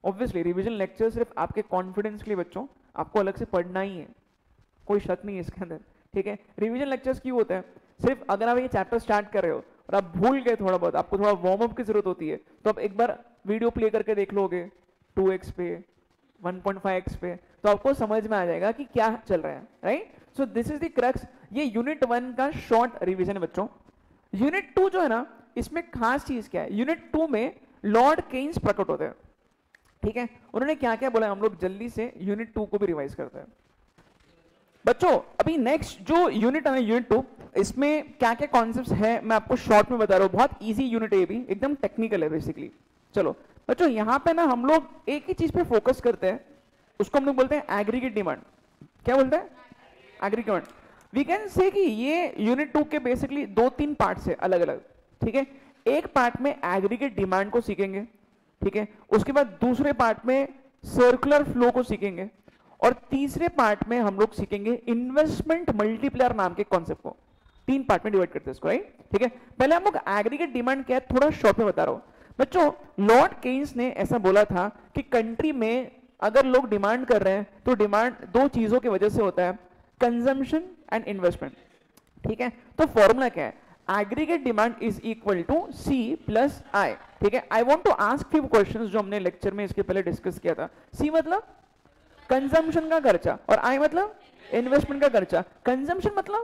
obviously revision lecture सिर्फ आपके कॉन्फिडेंस के लिए बच्चों, आपको अलग से पढ़ना ही है, कोई शक नहीं है इसके अंदर, ठीक है। रिवीजन लेक्चर्स क्यों होते हैं? सिर्फ अगर आप ये चैप्टर स्टार्ट कर रहे हो और आप भूल गए थोड़ा बहुत, आपको थोड़ा वार्म अप की जरूरत होती है, तो आप एक बार वीडियो प्ले करके देख लोगे 2x पे 1.5x पे, तो आपको समझ में आ जाएगा कि क्या चल रहा है, right. So this is the crux. ये यूनिट 1 का शॉर्ट रिवीजन है बच्चों। यूनिट 2 जो है ना, इसमें खास चीज क्या है, यूनिट 2 में लॉर्ड केन्स प्रकट होते हैं, ठीक है। उन्होंने क्या क्या बोला, हम लोग जल्दी से यूनिट 2 को भी रिवाइज करते हैं बच्चों। अभी नेक्स्ट जो यूनिट है यूनिट 2, इसमें क्या क्या कॉन्सेप्ट्स है मैं आपको शॉर्ट में बता रहा हूं। बहुत इजी यूनिट है, भी एकदम टेक्निकल है बेसिकली। चलो बच्चों, यहां पे ना हम लोग एक ही चीज पे फोकस करते हैं, उसको हम लोग बोलते हैं एग्रीगेट डिमांड। क्या बोलते हैं? Aggregate demand. We can say कि ये यूनिट 2 के बेसिकली 2-3 पार्ट्स है अलग अलग, ठीक है। एक पार्ट में एग्रीगेट डिमांड को सीखेंगे, ठीक है। उसके बाद दूसरे पार्ट में सर्कुलर फ्लो को सीखेंगे, और तीसरे पार्ट में हम लोग सीखेंगे इन्वेस्टमेंट मल्टीप्लायर नाम के कॉन्सेप्ट को। 3 पार्ट में डिवाइड करते हैं इसको, राइट, ठीक है। पहले हम लोग एग्रीगेट डिमांड क्या है थोड़ा शॉर्ट में बता रहा हूं बच्चों। लॉर्ड केन्स ने ऐसा बोला था कि कंट्री में अगर लोग डिमांड कर रहे हैं तो डिमांड 2 चीजों की वजह से होता है, कंजम्पशन एंड इन्वेस्टमेंट, ठीक है। तो फॉर्मूला क्या है, aggregate demand is equal to C plus I, ठीक है। I want to ask few questions जो हमने लेक्चर में इसके पहले डिस्कस किया था। सी मतलब कंजम्पशन का खर्चा, और आई मतलब इन्वेस्टमेंट का खर्चा। कंजम्पशन मतलब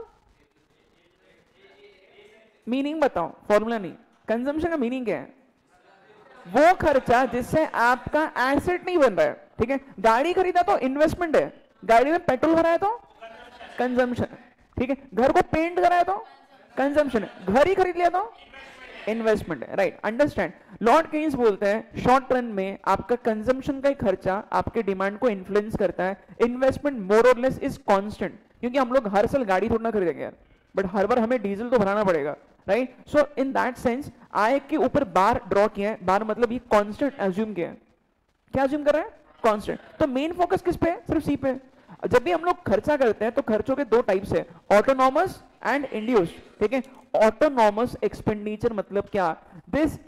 मीनिंग बताओ, फॉर्मूला नहीं। कंजम्पशन का मीनिंग क्या है? वो खर्चा जिससे आपका एसेट नहीं बन रहा है, ठीक है। गाड़ी खरीदा तो इन्वेस्टमेंट है, गाड़ी में पेट्रोल भरा है तो कंजम्पशन है, ठीक है। घर को पेंट करा है तो कंजम्पशन है, घर ही खरीद लिया तो इन्वेस्टमेंट है, राइट। अंडरस्टैंड। लॉर्ड केन्स बोलते हैं शॉर्ट रन में आपका कंजम्पशन का खर्चा आपके डिमांड को इन्फ्लुएंस करता है, इन्वेस्टमेंट मोर और लेस इज कांस्टेंट। क्योंकि हम लोग हर साल गाड़ी थोड़ा ना खरीदेंगे यार, बट हर बार हमें डीजल तो भराना पड़ेगा, right. So in that sense आय के ऊपर बार ड्रॉ किया है, बार मतलब ये कांस्टेंट एज्यूम किया है। क्या एज्यूम कर रहे हैं? कांस्टेंट। तो मेन फोकस किस पे है? सिर्फ सी पे। जब भी हम लोग खर्चा करते हैं तो खर्चों के 2 टाइप्स है, ऑटोनॉमस एंड इंड्यूस्ड, ठीक है। ऑटोनॉमस एक्सपेंडिचर मतलब क्या? दिस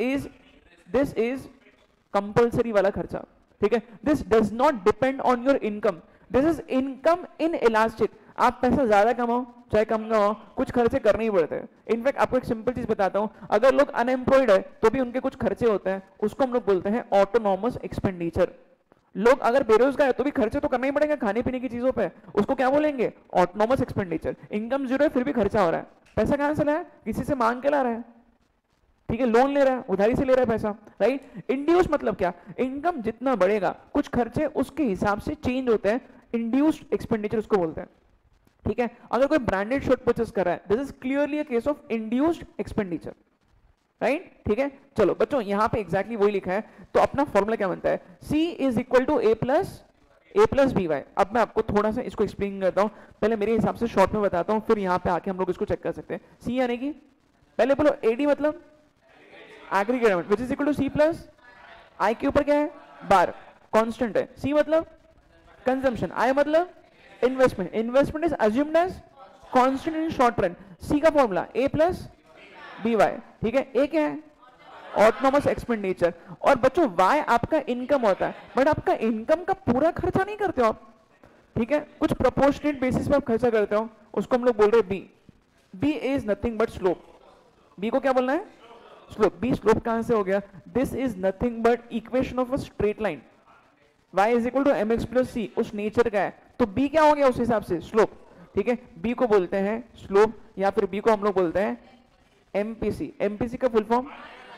इज कंपल्सरी वाला खर्चा, ठीक है। This does not depend on your income, this is income inelastic. आप पैसा ज्यादा कमाओ चाहे कम कमाओ, कुछ खर्चे करने ही पड़ते हैं। इनफैक्ट आपको एक सिंपल चीज बताता हूं, अगर लोग अनएम्प्लॉयड है तो भी उनके कुछ खर्चे होते हैं, उसको हम लोग बोलते हैं ऑटोनॉमस एक्सपेंडिचर। लोग अगर बेरोजगार है तो भी खर्चे तो करना ही पड़ेगा खाने पीने की चीजों पे, उसको क्या बोलेंगे? Autonomous expenditure. इनकम 0 है फिर भी खर्चा हो रहा है, पैसा कहां से लाया है? किसी से मांग के ला रहा है, ठीक है, लोन ले रहा है, उधारी से ले रहा है पैसा, राइट। इंड्यूस मतलब क्या? इनकम जितना बढ़ेगा कुछ खर्चे उसके हिसाब से चेंज होते हैं, इंड्यूस्ड एक्सपेंडिचर उसको बोलते हैं, ठीक है। अगर कोई ब्रांडेड शर्ट परचेस कर रहा है, this is clearly a case of induced expenditure, right, ठीक है। चलो बच्चों, यहां पे एग्जैक्टली वही लिखा है, तो अपना फॉर्मूला क्या बनता है? C is equal to A plus B Y. अब मैं आपको थोड़ा सा इसको एक्सप्लेन करता हूं, पहले मेरे हिसाब से शॉर्ट में बताता हूं, फिर यहां पे आके हम लोग इसको चेक कर सकते हैं। C यानी कि पहले बोलो AD मतलब aggregate amount which is equal to C plus I के ऊपर क्या है? बार, कांस्टेंट है। C मतलब कंजम्पशन, I मतलब investment, investment is assumed as constant in short run. C का formula A plus B Y, ठीक है। A क्या है? Autonomous expenditure. और बच्चों Y आपका इनकम होता है, बट आपका इनकम का पूरा खर्चा नहीं करते हो आप, ठीक है, कुछ प्रोपोर्शनेट बेसिस पे आप खर्चा करते हो, उसको हम लोग बोल रहे हैं B। B is nothing but slope. B को क्या बोलना है? स्लोप। B स्लोप कहां से हो गया? This is nothing but equation of a straight line, y is equal to mx plus c, उस नेचर का है, तो B क्या हो गया उस हिसाब से? स्लोप, ठीक है। B को बोलते हैं स्लोप, या फिर B को हम लोग बोलते हैं MPC। MPC का full form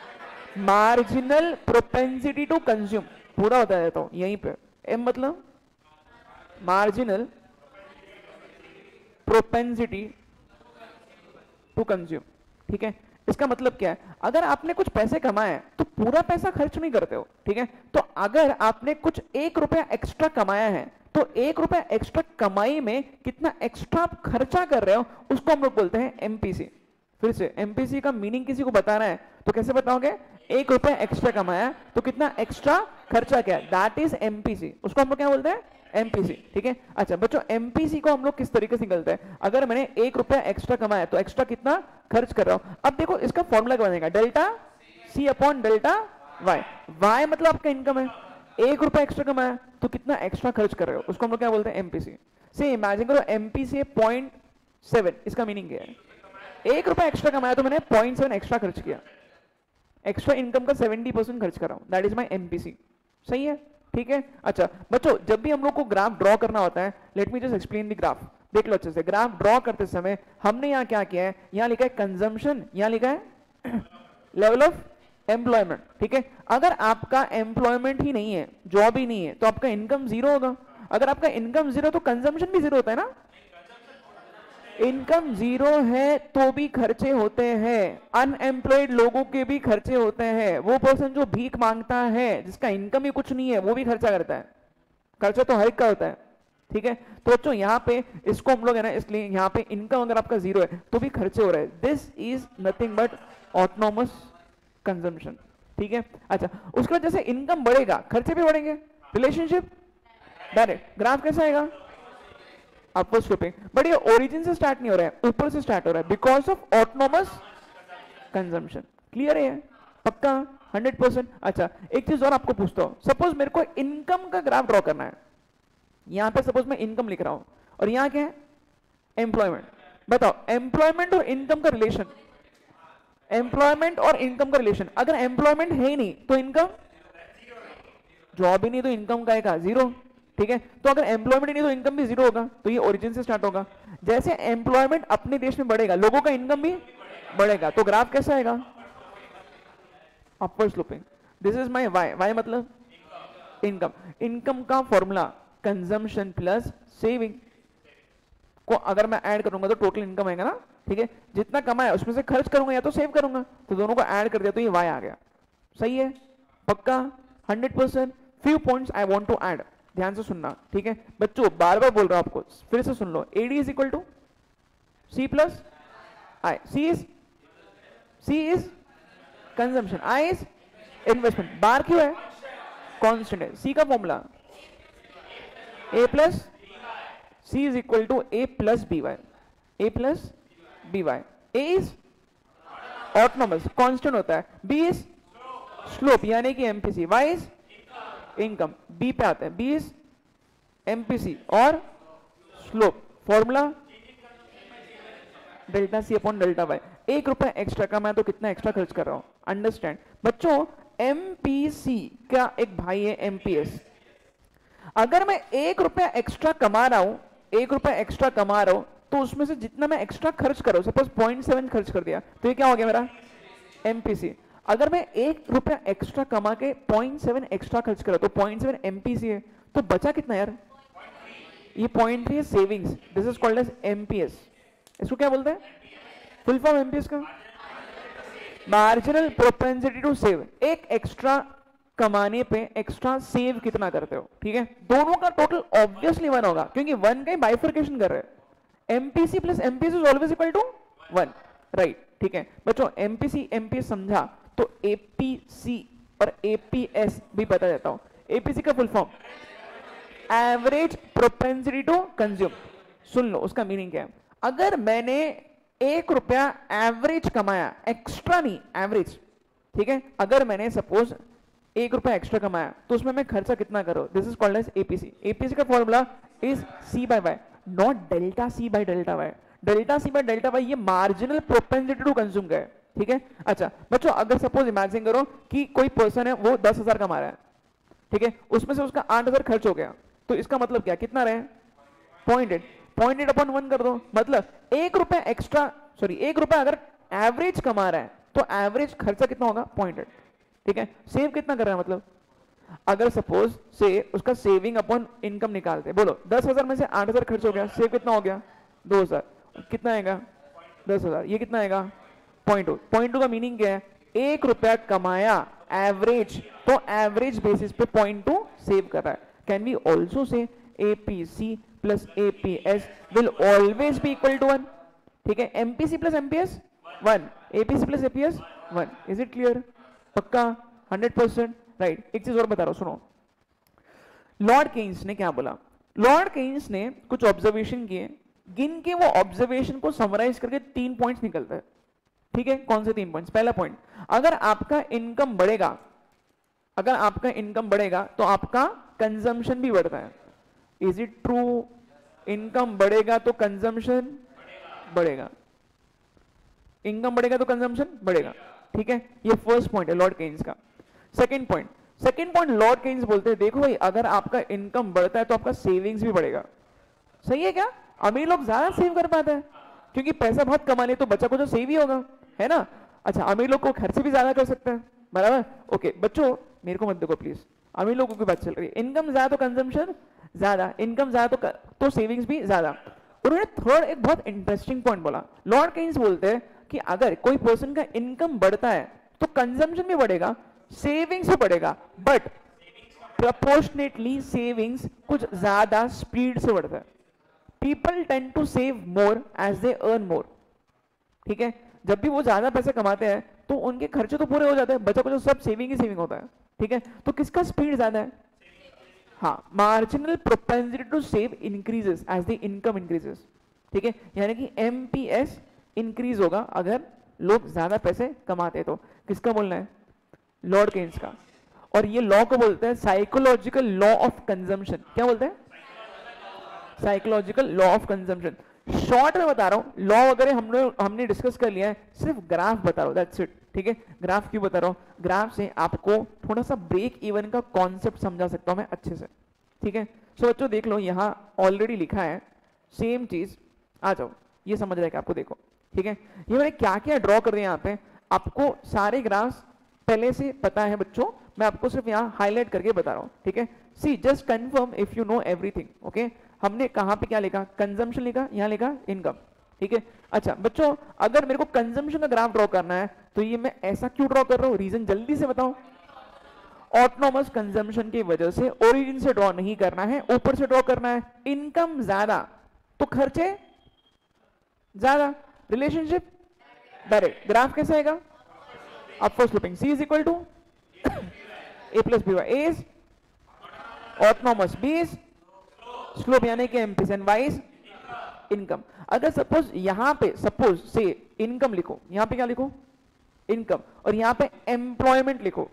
marginal propensity to consume, पूरा बता देता हूं यहीं पे। M मतलब मार्जिनल प्रोपेंसिटी टू कंज्यूम, ठीक है। इसका मतलब क्या है? अगर आपने कुछ पैसे कमाए तो पूरा पैसा खर्च नहीं करते हो, ठीक है। तो अगर आपने कुछ 1 रुपया एक्स्ट्रा कमाया है तो 1 रुपया एक्स्ट्रा कमाई में कितना एक्स्ट्रा आप खर्चा कर रहे हो, उसको हम लोग बोलते हैं एमपीसी। फिर से एमपीसी का मीनिंग किसी को बताना है तो कैसे बताओगे? 1 रुपया एक्स्ट्रा कमाया तो कितना एक्स्ट्रा खर्चा किया, दैट इज एमपीसी, उसको हम लोग क्या बोलते हैं? एमपीसी, ठीक है। अच्छा बच्चों, एमपीसी को हम लोग किस तरीके से निकलते हैं? अगर मैंने 1 रुपया एक्स्ट्रा कमाया तो एक्स्ट्रा कितना खर्च कर रहा हूं। अब देखो इसका फॉर्मूला क्या बनेगा? Delta C upon delta Y. Y मतलब आपका इनकम है, 1 रुपया एक्स्ट्रा कमाया तो कितना एक्स्ट्रा खर्च कर रहे हो, उसको हम लोग क्या बोलते हैं, एमपीसी से। इमेजिन करो एमपीसी 0.7, इसका मीनिंग क्या है, 1 रुपया एक्स्ट्रा कमाया तो मैंने 0.7 एक्स्ट्रा खर्च किया, एक्स्ट्रा इनकम का 70% खर्च कर रहा हूं, दैट इज माई एमपीसी। सही है, ठीक है। अच्छा बच्चों, जब भी हम लोग को ग्राफ ड्रॉ करना होता है, let me just explain the graph, देख लो अच्छे से। ग्राफ ड्रॉ करते समय हमने यहाँ क्या किया है, यहाँ लिखा है कंजम्पशन, यहाँ लिखा है लेवल ऑफ एम्प्लॉयमेंट, ठीक है। अगर आपका एम्प्लॉयमेंट ही नहीं है, जॉब ही नहीं है, तो आपका इनकम जीरो होगा। अगर आपका इनकम जीरो तो कंजम्पशन भी जीरो होता है ना। इनकम जीरो है तो भी खर्चे होते हैं, अनएम्प्लॉयड लोगों के भी खर्चे होते हैं। वो पर्सन जो भीख मांगता है, जिसका इनकम ही कुछ नहीं है, वो भी खर्चा करता है। खर्चा तो हर एक का होता है, ठीक है। तो बच्चों यहाँ पे इसको हम लोग है ना, इसलिए यहाँ पे इनकम अगर आपका जीरो है तो भी खर्चे हो रहे हैं। This is nothing but autonomous consumption, ठीक है। अच्छा उसके बाद जैसे इनकम बढ़ेगा खर्चे भी बढ़ेंगे, रिलेशनशिप डायरेक्ट। ग्राफ कैसा आएगा, अपवर्ड स्लोपिंग। बट ये ओरिजिन से स्टार्ट नहीं हो रहा है, ऊपर से स्टार्ट हो रहा है, because of autonomous consumption. Clear है, पक्का 100%। अच्छा एक चीज और आपको पूछता हूं, सपोज मेरे को इनकम का ग्राफ ड्रॉ करना है। यहां पे सपोज मैं इनकम लिख रहा हूं और यहां क्या है, एम्प्लॉयमेंट। बताओ एम्प्लॉयमेंट और इनकम का रिलेशन, एम्प्लॉयमेंट और इनकम का रिलेशन। अगर एम्प्लॉयमेंट है ही नहीं तो इनकम, जॉब ही नहीं तो इनकम का है जीरो, ठीक है। तो अगर एम्प्लॉयमेंट ही नहीं तो इनकम भी जीरो होगा, तो ये ओरिजिन से स्टार्ट होगा। जैसे एम्प्लॉयमेंट अपने देश में बढ़ेगा, लोगों का इनकम भी बढ़ेगा, तो ग्राफ कैसा आएगा, upward sloping. This is my Y, Y मतलब इनकम। इनकम का फॉर्मूला कंजम्पशन प्लस सेविंग को अगर मैं ऐड करूंगा तो टोटल इनकम आएगा ना, ठीक है। जितना कमाया उसमें से खर्च करूंगा या तो सेव करूंगा, तो दोनों को ऐड कर दिया तो ये वाई आ गया। सही है, पक्का 100%। Few points I want to add, ध्यान से सुनना, ठीक है बच्चों। बार बार बोल रहा हूं आपको, फिर से सुन लो। AD is equal to C plus I. C is consumption, I is investment. Bar क्यों है, कांस्टेंट है। सी का formula A plus C is equal to A plus B Y, A plus B Y. A is autonomous, constant होता है। B is slope यानी कि MPC, Y is income. B पे आते हैं, बी इज एमपीसी और slope. Formula delta C upon delta Y. 1 रुपया extra का मैं तो कितना एक्स्ट्रा खर्च कर रहा हूं, अंडरस्टैंड बच्चों। एमपीसी का एक भाई है एमपीएस। अगर मैं 1 रुपया एक्स्ट्रा कमा रहा हूं, 1 रुपया एक्स्ट्रा कमा रहा हूं, तो उसमें से जितना मैं एक्स्ट्रा खर्च कर रहा हूं, सपोज 0.7 खर्च कर दिया, तो ये क्या हो गया मेरा, एमपीसी। अगर मैं 1 रुपया एक्स्ट्रा कमा के 0.7 एक्स्ट्रा खर्च करा तो 0.7 एमपीसी है, तो बचा कितना यार, ये 0.3 है savings. This is called as MPS. इसको क्या बोलते हैं, फुल फॉर्म एमपीएस का, मार्जिनल प्रोपेंसिटी टू सेव। एक एक्स्ट्रा कमाने पे एक्स्ट्रा सेव कितना करते हो, ठीक है। दोनों का टोटल ऑब्वियसली 1 होगा, क्योंकि 1 का ही बाइफर्केशन कर रहे हैं। MPC plus MPS is always equal to 1, right, ठीक है बच्चों। एमपीसी एमपीएस समझा तो एपीसी और एपीएस भी बता देता हूं। एपीसी का full form average propensity to consume. सुन लो उसका मीनिंग क्या है। अगर मैंने 1 रुपया एवरेज कमाया, एक्स्ट्रा नहीं एवरेज, ठीक है। अगर मैंने सपोज 1 रुपया एक्स्ट्रा कमाया तो उसमें मैं खर्चा कितना करो, this is called as APC. APC का formula is C by Y, not delta C by delta Y. Delta C by delta Y ये मार्जिनल प्रोपेंसिटी टू कंज्यूम का है, ठीक है। अच्छा बच्चों, अगर सपोज इमेजिन करो कि कोई पर्सन है वो 10,000 कमा रहा है, ठीक है, उसमें से उसका 8,000 खर्च हो गया, तो इसका मतलब क्या, कितना रहे, 0.8 अपॉन 1 कर दो। मतलब 1 रुपया एक्स्ट्रा, सॉरी 1 रुपया अगर एवरेज कमा रहा है तो एवरेज खर्चा कितना होगा, 0.8, ठीक है। सेव कितना कर रहा है, मतलब अगर सपोज से उसका सेविंग अपॉन इनकम निकालते हैं, बोलो 10,000 में से 8,000 खर्च हो गया, सेव कितना हो गया 2,000, कितना आएगा 10,000, ये कितना आएगा 0.2। 0.2 का मीनिंग क्या है, 1 रुपया कमाया एवरेज, तो एवरेज बेसिस पे 0.2 सेव कर रहा है। Can we also say APC plus APS will always be equal to 1, ठीक है। MPC plus MPS 1, APC plus APS 1। Is it clear, पक्का 100%, राइट। एक चीज और बता रहा हूं, सुनो। लॉर्ड केन्स ने क्या बोला, लॉर्ड केन्स ने कुछ ऑब्जर्वेशन किए, गिन के वो ऑब्जर्वेशन को समराइज करके 3 पॉइंट्स निकलता है, ठीक है। कौन से 3 पॉइंट्स, पहला पॉइंट, अगर आपका इनकम बढ़ेगा अगर आपका इनकम बढ़ेगा तो आपका कंजम्पशन भी बढ़ता है। Is it true? इनकम बढ़ेगा तो कंजम्पशन बढ़ेगा, इनकम बढ़ेगा तो कंजम्पशन बढ़ेगा। ठीक है, ये फर्स्ट पॉइंट है लॉर्ड केन्स का। सेकंड पॉइंट लॉर्ड केन्स बोलते हैं देखो भाई, अगर आपका इनकम बढ़ता है तो आपका सेविंग्स भी बढ़ेगा। सही है क्या? अमीर लोग ज्यादा सेव कर पाते हैं क्योंकि पैसा बहुत कमा ले तो बच्चा को तो सेव ही होगा, है ना। अच्छा, अमीर लोग को खर्च भी ज्यादा कर सकते हैं, बराबर। ओके बच्चों, मेरे को मत देखो प्लीज, अमीर लोगों की बात चल रही है। इनकम ज्यादा तो कंजम्पशन ज्यादा, इनकम ज्यादा तो सेविंग्स भी ज्यादा। उन्होंने थर्ड एक बहुत इंटरेस्टिंग पॉइंट बोला। लॉर्ड केन्स बोलते हैं कि अगर कोई पर्सन का इनकम बढ़ता है तो कंजम्पशन भी बढ़ेगा, सेविंग्स भी बढ़ेगा, बट प्रपोर्शनेटली सेविंग्स कुछ ज्यादा स्पीड से बढ़ता है। People tend to save more as they earn more. ठीक है, जब भी वो ज्यादा पैसे कमाते हैं तो उनके खर्चे तो पूरे हो जाते हैं, बचा कुछ सब सेविंग ही सेविंग होता है। ठीक है, तो किसका स्पीड ज्यादा है? हाँ, marginal propensity to save increases as the income increases. ठीक है, यानी कि एमपीएस इंक्रीज होगा अगर लोग ज्यादा पैसे कमाते हैं। तो किसका बोलना है? लॉर्ड केन्स का। और ये लॉ को बोलते हैं साइकोलॉजिकल लॉ ऑफ कंजम्पशन। क्या बोलते हैं? Psychological law of consumption. Short में बता रहा हूं, लॉ वगैरह हमने डिस्कस कर लिया है, सिर्फ ग्राफ बता रहा हूं, दैट्स इट। ठीक है, ग्राफ क्यों बता रहा हूं? ग्राफ से आपको थोड़ा सा ब्रेक इवन का कॉन्सेप्ट समझा सकता हूं मैं अच्छे से। ठीक है, सो बच्चों देख लो, यहां ऑलरेडी लिखा है सेम चीज। आ जाओ, ये समझ रहे आपको। देखो, ठीक है, ये मैंने क्या क्या ड्रॉ कर दिया यहाँ पे, आपको सारे ग्राफ्स पहले से पता है बच्चों, मैं आपको सिर्फ यहाँ हाईलाइट करके बता रहा हूँ। ठीक है, see just confirm if you know everything. Okay, हमने कहाँ पे क्या लिखा? कंजम्पशन लिखा, यहाँ लिखा इनकम। ठीक है, अच्छा बच्चों, अगर मेरे को कंजम्पशन का ग्राफ ड्रॉ करना है तो ये मैं ऐसा क्यों ड्रॉ कर रहा हूँ? रीजन जल्दी से बताओ। ऑटोनॉमस कंजम्पशन की वजह से ओरिजिन से ड्रॉ नहीं करना है, ऊपर से ड्रॉ करना है। इनकम ज्यादा तो खर्चे ज्यादा, रिलेशनशिप डायरेक्ट। ग्राफ कैसा आएगा? Upward sloping. C is equal to A plus B Y. As autonomous, B is slope यानी कि एम्पिसेंट, वाइज इनकम। अगर सपोज यहां पे सपोज से इनकम लिखो, यहां पे क्या लिखो? इनकम, और यहां पे एम्प्लॉयमेंट लिखो।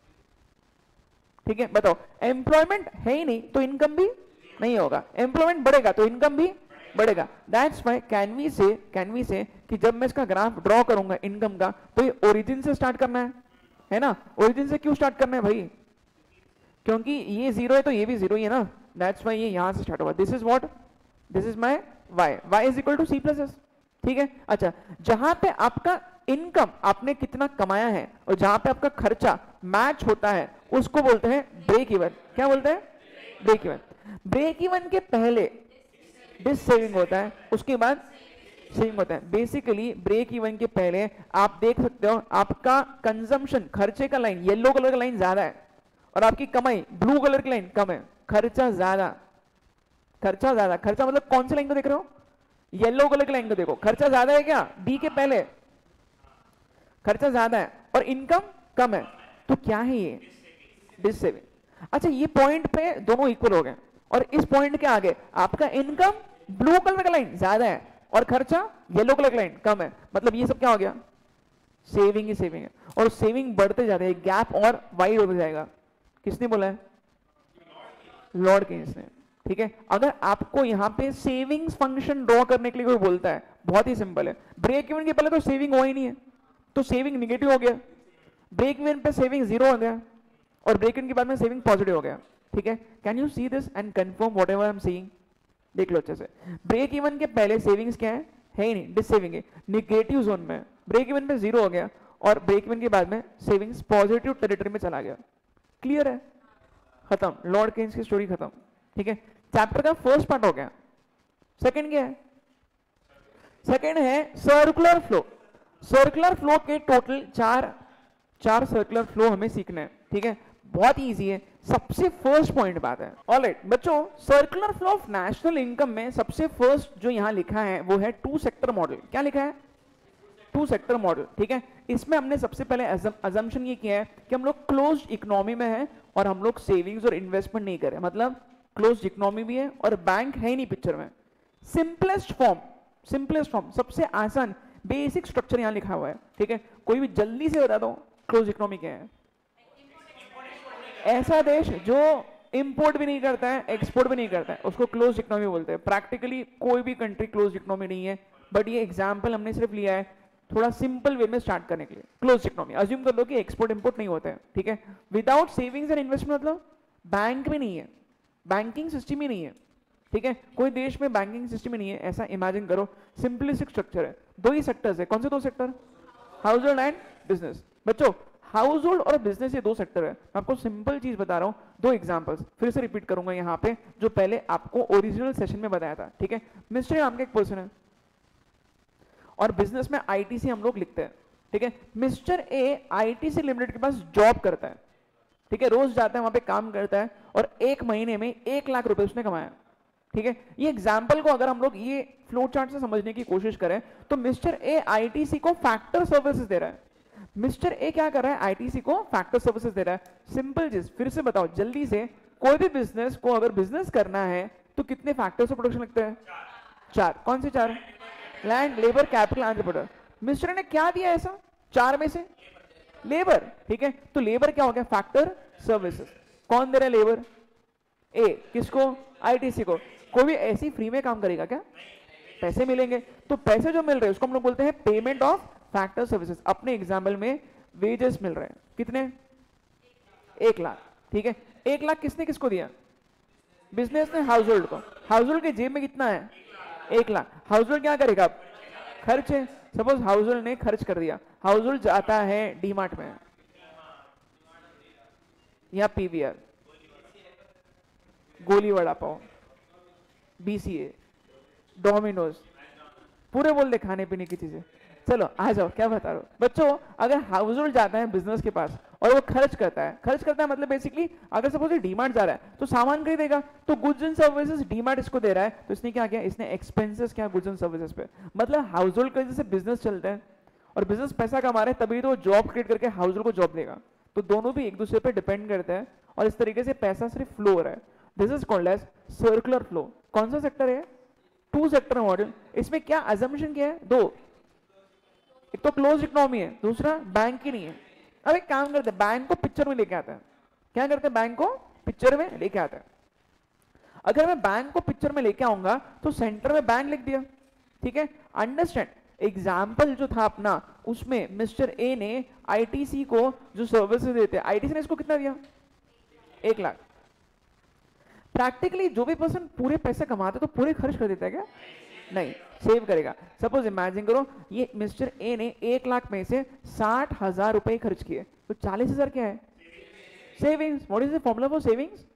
ठीक है, बताओ, एम्प्लॉयमेंट है ही नहीं तो इनकम भी नहीं होगा, एम्प्लॉयमेंट बढ़ेगा तो इनकम भी बढ़ेगा। दैट्स व्हाई कैन वी से कि जब मैं इसका ग्राफ ड्रॉ करूंगा इनकम का, तो ये ओरिजिन से स्टार्ट करना है ना। ओरिजिन से क्यों स्टार्ट करना है भाई? क्योंकि ये जीरो है तो ये भी जीरो ही है ना, दैट्स व्हाई ये यहां से स्टार्ट होगा। This is what? This is my y is equal to C plus S. ठीक है, अच्छा, जहां पे आपका इनकम आपने कितना कमाया है और जहां पे आपका खर्चा मैच होता है उसको बोलते हैं ब्रेक इवन। क्या बोलते हैं? Break even. ब्रेक इवन के पहले डिस सेविंग होता है, उसके बाद सेविंग होता है। बेसिकली ब्रेक इवन के पहले आप देख सकते हो आपका कंजम्पशन, खर्चे का लाइन येलो कलर का लाइन ज्यादा है और आपकी कमाई ब्लू कलर की लाइन कम है। खर्चा ज्यादा, खर्चा मतलब कौन सी लाइन को देख रहे हो? येलो कलर की लाइन को देखो। खर्चा ज्यादा है क्या? डी के पहले खर्चा ज्यादा है और इनकम कम है, तो क्या है ये? Dissaving. अच्छा, ये पॉइंट पे दोनों इक्वल हो गए और इस पॉइंट के आगे आपका इनकम ब्लू कलर का लाइन ज्यादा है और खर्चा येलो कलर का लाइन कम है, मतलब ये सब क्या हो गया? सेविंग ही सेविंग है। और सेविंग बढ़ते जाते हैं, गैप और वाइड होता जाएगा। किसने बोला है? लॉर्ड केन्स ने। ठीक है, अगर आपको यहां पे सेविंग्स फंक्शन ड्रॉ करने के लिए कोई बोलता है, बहुत ही सिंपल है। ब्रेक इवन के पहले तो सेविंग हुआ ही नहीं है, तो सेविंग निगेटिव हो गया। ब्रेक इवन पे सेविंग जीरो हो गया और ब्रेक इवन के बाद में सेविंग पॉजिटिव हो गया। ठीक है, can you see this and confirm whatever I am saying? देख लो अच्छे से। ब्रेक इवन के पहले सेविंग्स क्या है ही नहीं, डिस सेविंग है, निगेटिव जोन में। ब्रेक इवन पे जीरो हो गया और ब्रेक इवन के बाद में सेविंग्स पॉजिटिव टेरिटरी में चला गया। क्लियर है? खत्म, लॉर्ड केन्स की स्टोरी खत्म। ठीक है, चैप्टर का फर्स्ट पार्ट हो गया। सेकंड क्या है? सेकंड है सर्कुलर फ्लो। सर्कुलर फ्लो के टोटल चार सर्कुलर फ्लो हमें सीखना है। ठीक है, बहुत इजी है, सबसे फर्स्ट पॉइंट बात है। ऑलराइट बच्चों, circular flow of national income में सबसे फर्स्ट जो यहां लिखा है वो है टू सेक्टर मॉडल। क्या लिखा है? Two sector model. ठीक है, इसमें हमने सबसे पहले अजम्पशन ये किया है कि हम लोग क्लोज्ड इकोनॉमी में है और हम लोग सेविंग्स और इन्वेस्टमेंट नहीं करें, मतलब क्लोज्ड इकोनॉमी भी है और बैंक है ही नहीं पिक्चर में। सिंपलेस्ट फॉर्म, सबसे आसान बेसिक स्ट्रक्चर यहां लिखा हुआ है। ठीक है, कोई भी जल्दी से बता दो क्लोज इकोनॉमी क्या है? ऐसा देश जो इंपोर्ट भी नहीं करता है, एक्सपोर्ट भी नहीं करता है, उसको क्लोज इकोनॉमी बोलते हैं। प्रैक्टिकली कोई भी कंट्री क्लोज इकोनॉमी नहीं है, बट ये एग्जाम्पल हमने सिर्फ लिया है थोड़ा सिंपल वे में स्टार्ट करने के लिए। क्लोज इकोनॉमी अज्यूम कर लो कि एक्सपोर्ट इंपोर्ट नहीं होता है, ठीक है। विदाउट सेविंग्स एंड इन्वेस्टमेंट मतलब बैंक भी नहीं है, बैंकिंग सिस्टम ही नहीं है, ठीक है। कोई देश में बैंकिंग सिस्टम ही नहीं है, ऐसा इमेजिन करो। सिंपलिस्टिक स्ट्रक्चर है, दो ही सेक्टर्स है। कौन से दो सेक्टर? Household and business. बच्चों हाउस होल्ड और बिजनेस ये दो सेक्टर है। मैं आपको सिंपल चीज बता रहा हूं, दो एग्जांपल्स फिर से रिपीट करूंगा यहाँ पे जो पहले आपको ओरिजिनल सेशन में बताया था, ठीक है। मिस्टर नाम का एक पर्सन है और बिजनेस में आईटीसी हम लोग लिखते हैं, ठीक है। मिस्टर ए आईटीसी लिमिटेड के पास जॉब करता है, ठीक है। रोज जाता है वहां पे काम करता है और एक महीने में 1 लाख रुपए उसने कमाया, ठीक है। ये एग्जाम्पल को अगर हम लोग ये फ्लो चार्ट से समझने की कोशिश करें तो मिस्टर ए आईटीसी को फैक्टर सर्विसेज दे रहा है। मिस्टर ए क्या कर रहा है? आईटीसी को फैक्टर सर्विसेज दे रहा है। सिंपल चीज फिर से बताओ जल्दी से, कोई भी बिजनेस को अगर बिजनेस करना है तो कितने फैक्टर्स ऑफ प्रोडक्शन लगते हैं? 4। कौन से 4? Land, labour, capital, entrepreneur. Mister ने क्या दिया ऐसा 4 में से? लेबर, ठीक है। तो लेबर क्या हो गया? Factor services. कौन दे रहा है लेबर? ए। किसको? आईटीसी को। कोई भी ऐसी फ्री में काम करेगा क्या? पैसे मिलेंगे। तो पैसे जो मिल रहे हैं उसको हम लोग बोलते हैं पेमेंट ऑफ फैक्टर सर्विसेज। अपने एग्जाम्पल में वेजेस मिल रहे हैं कितने? 1 लाख, ठीक है। 1 लाख किसने किसको दिया? बिजनेस ने हाउस होल्ड को। हाउस होल्ड के जेब में कितना है? 1 लाख। हाउस होल्ड क्या करेगा? खर्च है। सपोज हाउस होल्ड ने खर्च कर दिया, हाउस होल्ड जाता है डीमार्ट में या पीवीआर, गोली वड़ा पाव, बीसीए, डोमिनोज, पूरे बोल दे खाने पीने की चीजें। चलो आ जाओ, क्या बता रहा हूं बच्चों। अगर हाउस होल्ड जाता है बिजनेस के पास और वो खर्च करता है मतलब बेसिकली अगर सपोज डीमार्ट जा रहा है तो सामान खरीदेगा, तो गुड्स एंड सर्विसेज डीमार्ट इसको दे रहा है, तो इसने क्या किया? इसने एक्सपेंसेस क्या? गुड्स एंड सर्विसेज पे। मतलब हाउस होल्ड का जैसे बिजनेस चलता है और बिजनेस पैसा कमा रहे हैं तभी तो जॉब क्रिएट करके हाउस होल्ड को जॉब देगा, तो दोनों भी एक दूसरे पे डिपेंड करते हैं और इस तरीके से पैसा सिर्फ फ्लो हो रहा है। This is called as circular flow. कौन सा सेक्टर है? 2 सेक्टर मॉडल। इसमें क्या अजम्पशन क्या है? 2। एक तो क्लोज इकोनॉमी है, दूसरा बैंक की नहीं है। अब एक काम करते हैं, बैंक को पिक्चर में लेके आते हैं। क्या करते हैं? बैंक को पिक्चर में लेके आते हैं। अगर मैं बैंक को पिक्चर में लेके आऊंगा तो सेंटर में बैंक लिख दिया, ठीक है। अंडरस्टैंड? एग्जाम्पल जो था अपना उसमें मिस्टर ए ने आईटीसी को जो सर्विसेज देते हैं, आईटीसी ने इसको कितना दिया? 1 लाख। प्रैक्टिकली जो भी पर्सन पूरे पैसे कमाते तो पूरे खर्च कर देता है क्या? नहीं, सेव करेगा। सपोज इमेजिन करो ये मिस्टर ए ने 1 लाख में से 60,000 रुपए खर्च किए, तो 40,000 क्या है? Savings. What is the formula for savings?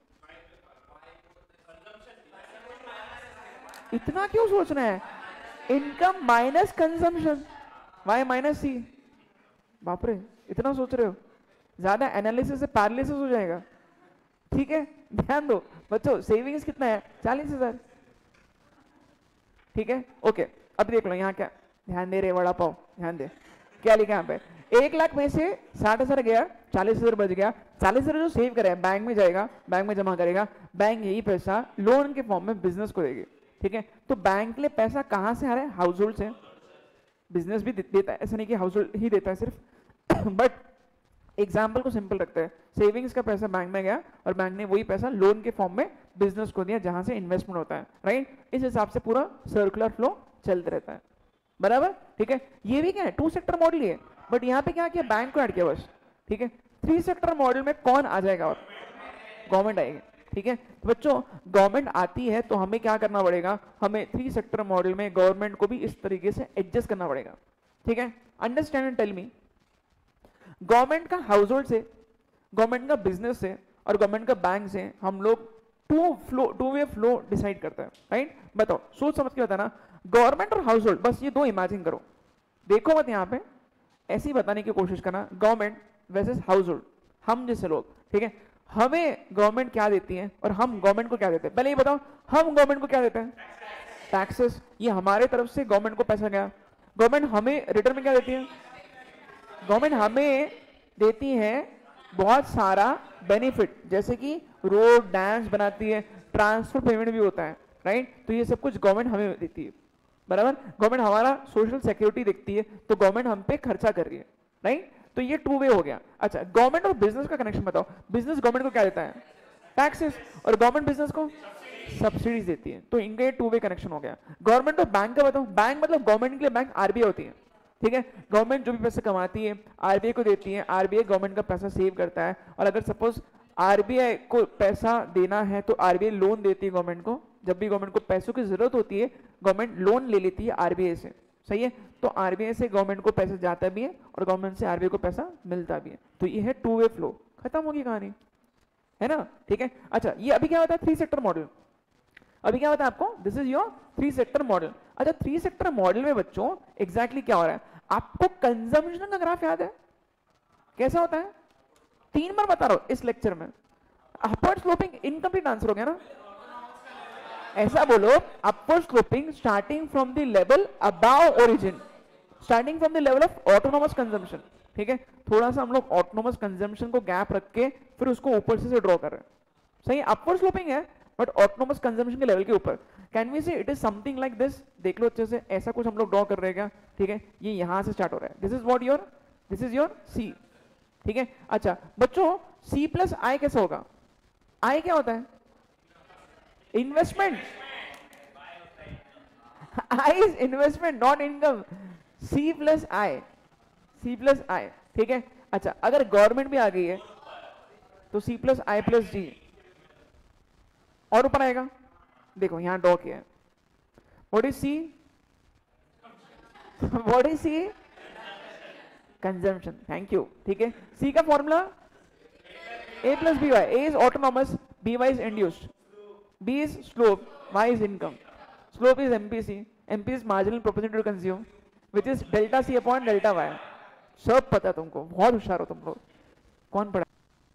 इतना क्यों सोचना है? Income minus consumption, Y minus C. बाप रे, इतना सोच रहे हो? ज्यादा एनालिसिस से पैरालिसिस हो जाएगा, ठीक है। ध्यान दो बच्चों, सेविंग्स कितना है? 40,000, ठीक है। ओके, अब देख लो यहाँ क्या ध्यान दे रहे? वड़ा पाव, ध्यान दे क्या लिखा यहाँ पे? 1 लाख में से 60,000 गया, 40,000 बच गया। 40,000 जो सेव करे बैंक में जाएगा, बैंक में जमा करेगा, बैंक यही पैसा लोन के फॉर्म में बिजनेस को देगी, ठीक है। तो बैंक के लिए पैसा कहाँ से आ रहा है? हाउस होल्ड से। बिजनेस भी देता है, ऐसा नहीं कि हाउस होल्ड ही देता है सिर्फ बट एग्जाम्पल को सिंपल रखते हैं। सेविंग्स का पैसा बैंक में गया और बैंक ने वही पैसा लोन के फॉर्म में बिजनेस को दिया जहां से इन्वेस्टमेंट होता है, राइट। इस हिसाब से पूरा सर्कुलर फ्लो चलते रहता है, बराबर, ठीक है। ये भी क्या है? 2 सेक्टर मॉडल ही है, बट यहाँ पे क्या किया? बैंक को ऐड किया बस, ठीक है। 3 सेक्टर मॉडल में कौन आ जाएगा? और गवर्नमेंट आएगी, ठीक है। तो बच्चों गवर्नमेंट आती है तो हमें क्या करना पड़ेगा? हमें 3 सेक्टर मॉडल में गवर्नमेंट को भी इस तरीके से एडजस्ट करना पड़ेगा, ठीक है। Understand and tell me, government का हाउस होल्ड से, गवर्नमेंट का बिजनेस से और गवर्नमेंट का बैंक से हम लोग टू वे फ्लो डिसाइड करते हैं, राइट। बताओ, सोच समझ के बताना। गवर्नमेंट और हाउस होल्ड, बस ये 2 इमेजिन करो, देखो मत यहाँ पे, ऐसे ही बताने की कोशिश करना। गवर्नमेंट वर्सेस हाउस होल्ड, हम जैसे लोग, ठीक है। हमें गवर्नमेंट क्या देती है और हम गवर्नमेंट को क्या देते हैं? पहले ये बताओ, हम गवर्नमेंट को क्या देते हैं? टैक्सेस। ये हमारे तरफ से गवर्नमेंट को पैसा गया। गवर्नमेंट हमें रिटर्न में क्या देती है? गवर्नमेंट हमें देती है बहुत सारा बेनिफिट, जैसे कि रोड डैम्स बनाती है, ट्रांसपोर्ट पेमेंट भी होता है, राइट। तो ये सब कुछ गवर्नमेंट हमें देती है, बराबर। गवर्नमेंट हमारा सोशल सिक्योरिटी देखती है, तो गवर्नमेंट हम पे खर्चा कर रही है, राइट। तो ये टू वे हो गया। अच्छा, गवर्नमेंट और बिजनेस का कनेक्शन बताओ। बिजनेस गवर्नमेंट को क्या देता है? टैक्सेस, और गवर्नमेंट बिजनेस को सब्सिडीज देती है। तो इनका ये टू वे कनेक्शन हो गया। गवर्नमेंट और बैंक का बताओ। बैंक मतलब गवर्नमेंट के लिए बैंक आरबीआई होती है, ठीक है। गवर्नमेंट जो भी पैसे कमाती है आरबीआई को देती है, आरबीआई गवर्नमेंट का पैसा सेव करता है। और अगर सपोज आरबीआई को पैसा देना है तो आरबीआई लोन देती है गवर्नमेंट को। जब भी गवर्नमेंट को पैसों की जरूरत होती है गवर्नमेंट लोन ले लेती है आरबीआई से, सही है। तो आरबीआई से गवर्नमेंट को पैसा जाता भी है और गवर्नमेंट से आरबीआई को पैसा मिलता भी है। तो ये है टू वे फ्लो, खत्म होगी कहानी, है ना, ठीक है। अच्छा, ये अभी क्या होता है? Three sector model. अभी क्या होता है आपको? This is your three sector model. अच्छा, थ्री सेक्टर मॉडल में बच्चों एग्जैक्टली क्या हो रहा है? आपको कंजम्पशन का ग्राफ याद है? कैसा होता है? 3 बार बता रहा हूं इस लेक्चर में। अपवर्ड स्लोपिंग इनकम्प्लीट आंसर हो गया ना? ऐसा बोलो, upward sloping starting from the level above origin, starting from the level of autonomous consumption, ठीक है। थोड़ा सा हम लोग ऑटोनोमस कंजम्पशन को गैप रख के फिर उसको ऊपर से ड्रॉ कर रहे हैं, सही। अपवर्ड स्लोपिंग है बट ऑटोनोमस कंजम्पशन के लेवल के ऊपर। Can we say it is something like this? देख लो अच्छे से, ऐसा कुछ हम लोग ड्रॉ कर रहे हैं क्या, ठीक है। ये यहां से स्टार्ट हो रहा है, this is what your, this is your C, ठीक है। अच्छा बच्चों, सी प्लस आई कैसा होगा? आई क्या होता है? Investment. I is investment not income. C plus I, C plus I, ठीक है। अच्छा, अगर गवर्नमेंट भी आ गई है तो सी प्लस आई प्लस जी और ऊपर आएगा। देखो यहां ड्रॉ किया है, what is C? What is C? Consumption, thank you, ठीक है। सी का formula A plus B Y. A is autonomous, B Y is induced, B is slope, Y is income. Slope is MPC, MP is marginal proportion to consume which is delta C upon delta Y. सब पता तुमको, बहुत होशियार हो तुम लोग। कौन पढ़ा?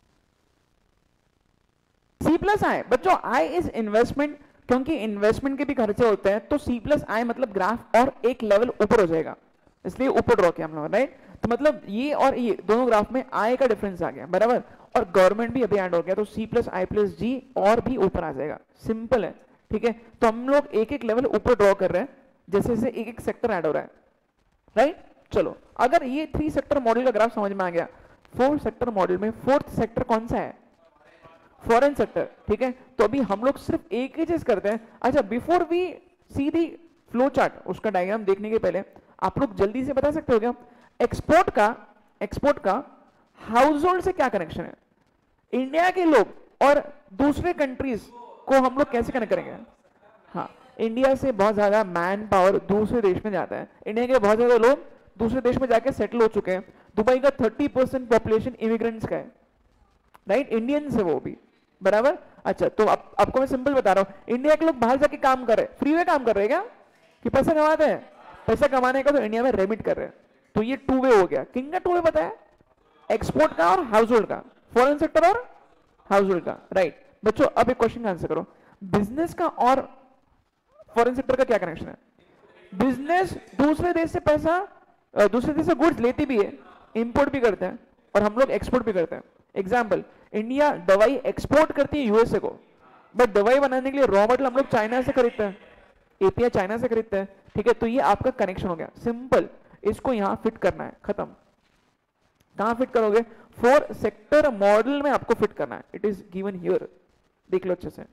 सी प्लस आई बच्चों, आई इज इन्वेस्टमेंट, क्योंकि इन्वेस्टमेंट के भी खर्चे होते हैं तो सी प्लस आई मतलब ग्राफ और एक लेवल ऊपर हो जाएगा, इसलिए ऊपर ड्रॉ किया हम लोग, राइट। तो मतलब ये और ये दोनों ग्राफ में आई का डिफरेंस आ गया, बराबर। और गवर्नमेंट भी अभी ऐड हो गया तो सी प्लस आई प्लस जी और भी ऊपर आ जाएगा, सिंपल है, ठीक है। तो हम लोग एक एक लेवल ऊपर ड्रॉ कर रहे हैं जैसे जैसे एक एक सेक्टर ऐड हो रहा है, राइट। चलो, अगर ये थ्री सेक्टर मॉडल का ग्राफ समझ में आ गया, फोर सेक्टर मॉडल में फोर्थ सेक्टर कौन सा है? फॉरेन सेक्टर, ठीक है। तो अभी हम लोग सिर्फ एक ही चीज करते हैं। अच्छा, before we see the flow chart, उसका डायग्राम देखने के पहले आप लोग जल्दी से बता सकते हो क्या एक्सपोर्ट का हाउस होल्ड से क्या कनेक्शन है? इंडिया के लोग और दूसरे कंट्रीज को हम लोग कैसे कनेक्ट करेंगे? हाँ, इंडिया से बहुत ज्यादा मैन पावर दूसरे देश में जाता है, इंडिया के बहुत ज्यादा लोग दूसरे देश में जाके सेटल हो चुके हैं। दुबई का 30% पॉपुलेशन इमिग्रेंट्स का है, राइट, इंडियंस है वो भी, बराबर। अच्छा, तो आपको मैं सिंपल बता रहा हूं, इंडिया के लोग बाहर जाके काम कर रहे हैं, फ्री में काम कर रहे हैं क्या कि पैसा कमाते हैं? पैसा कमाने का तो इंडिया में रेमिट कर रहे हैं। तो ये टू वे हो गया। किंग का टू वे पता है? एक्सपोर्ट का और हाउस होल्ड का, फॉरेन सेक्टर और हाउस होल्ड का, राइट। बच्चों अब एक क्वेश्चन का आंसर करो, बिजनेस का और फॉरेन सेक्टर का क्या कनेक्शन है? बिजनेस दूसरे देश से पैसा, दूसरे देश से गुड्स लेती भी है, इंपोर्ट भी करते हैं और हम लोग एक्सपोर्ट भी करते हैं। एग्जाम्पल, इंडिया दवाई एक्सपोर्ट करती है यूएसए को, बट दवाई बनाने के लिए रॉ मटेरियल हम लोग चाइना से खरीदते हैं, एपीआई चाइना से खरीदते हैं, ठीक है। तो ये आपका कनेक्शन हो गया, सिंपल। इसको यहां फिट करना है, खत्म। कहां फिट करोगे? फोर सेक्टर मॉडल में आपको फिट करना है, इट इज गिवन हियर, देख लो अच्छे से,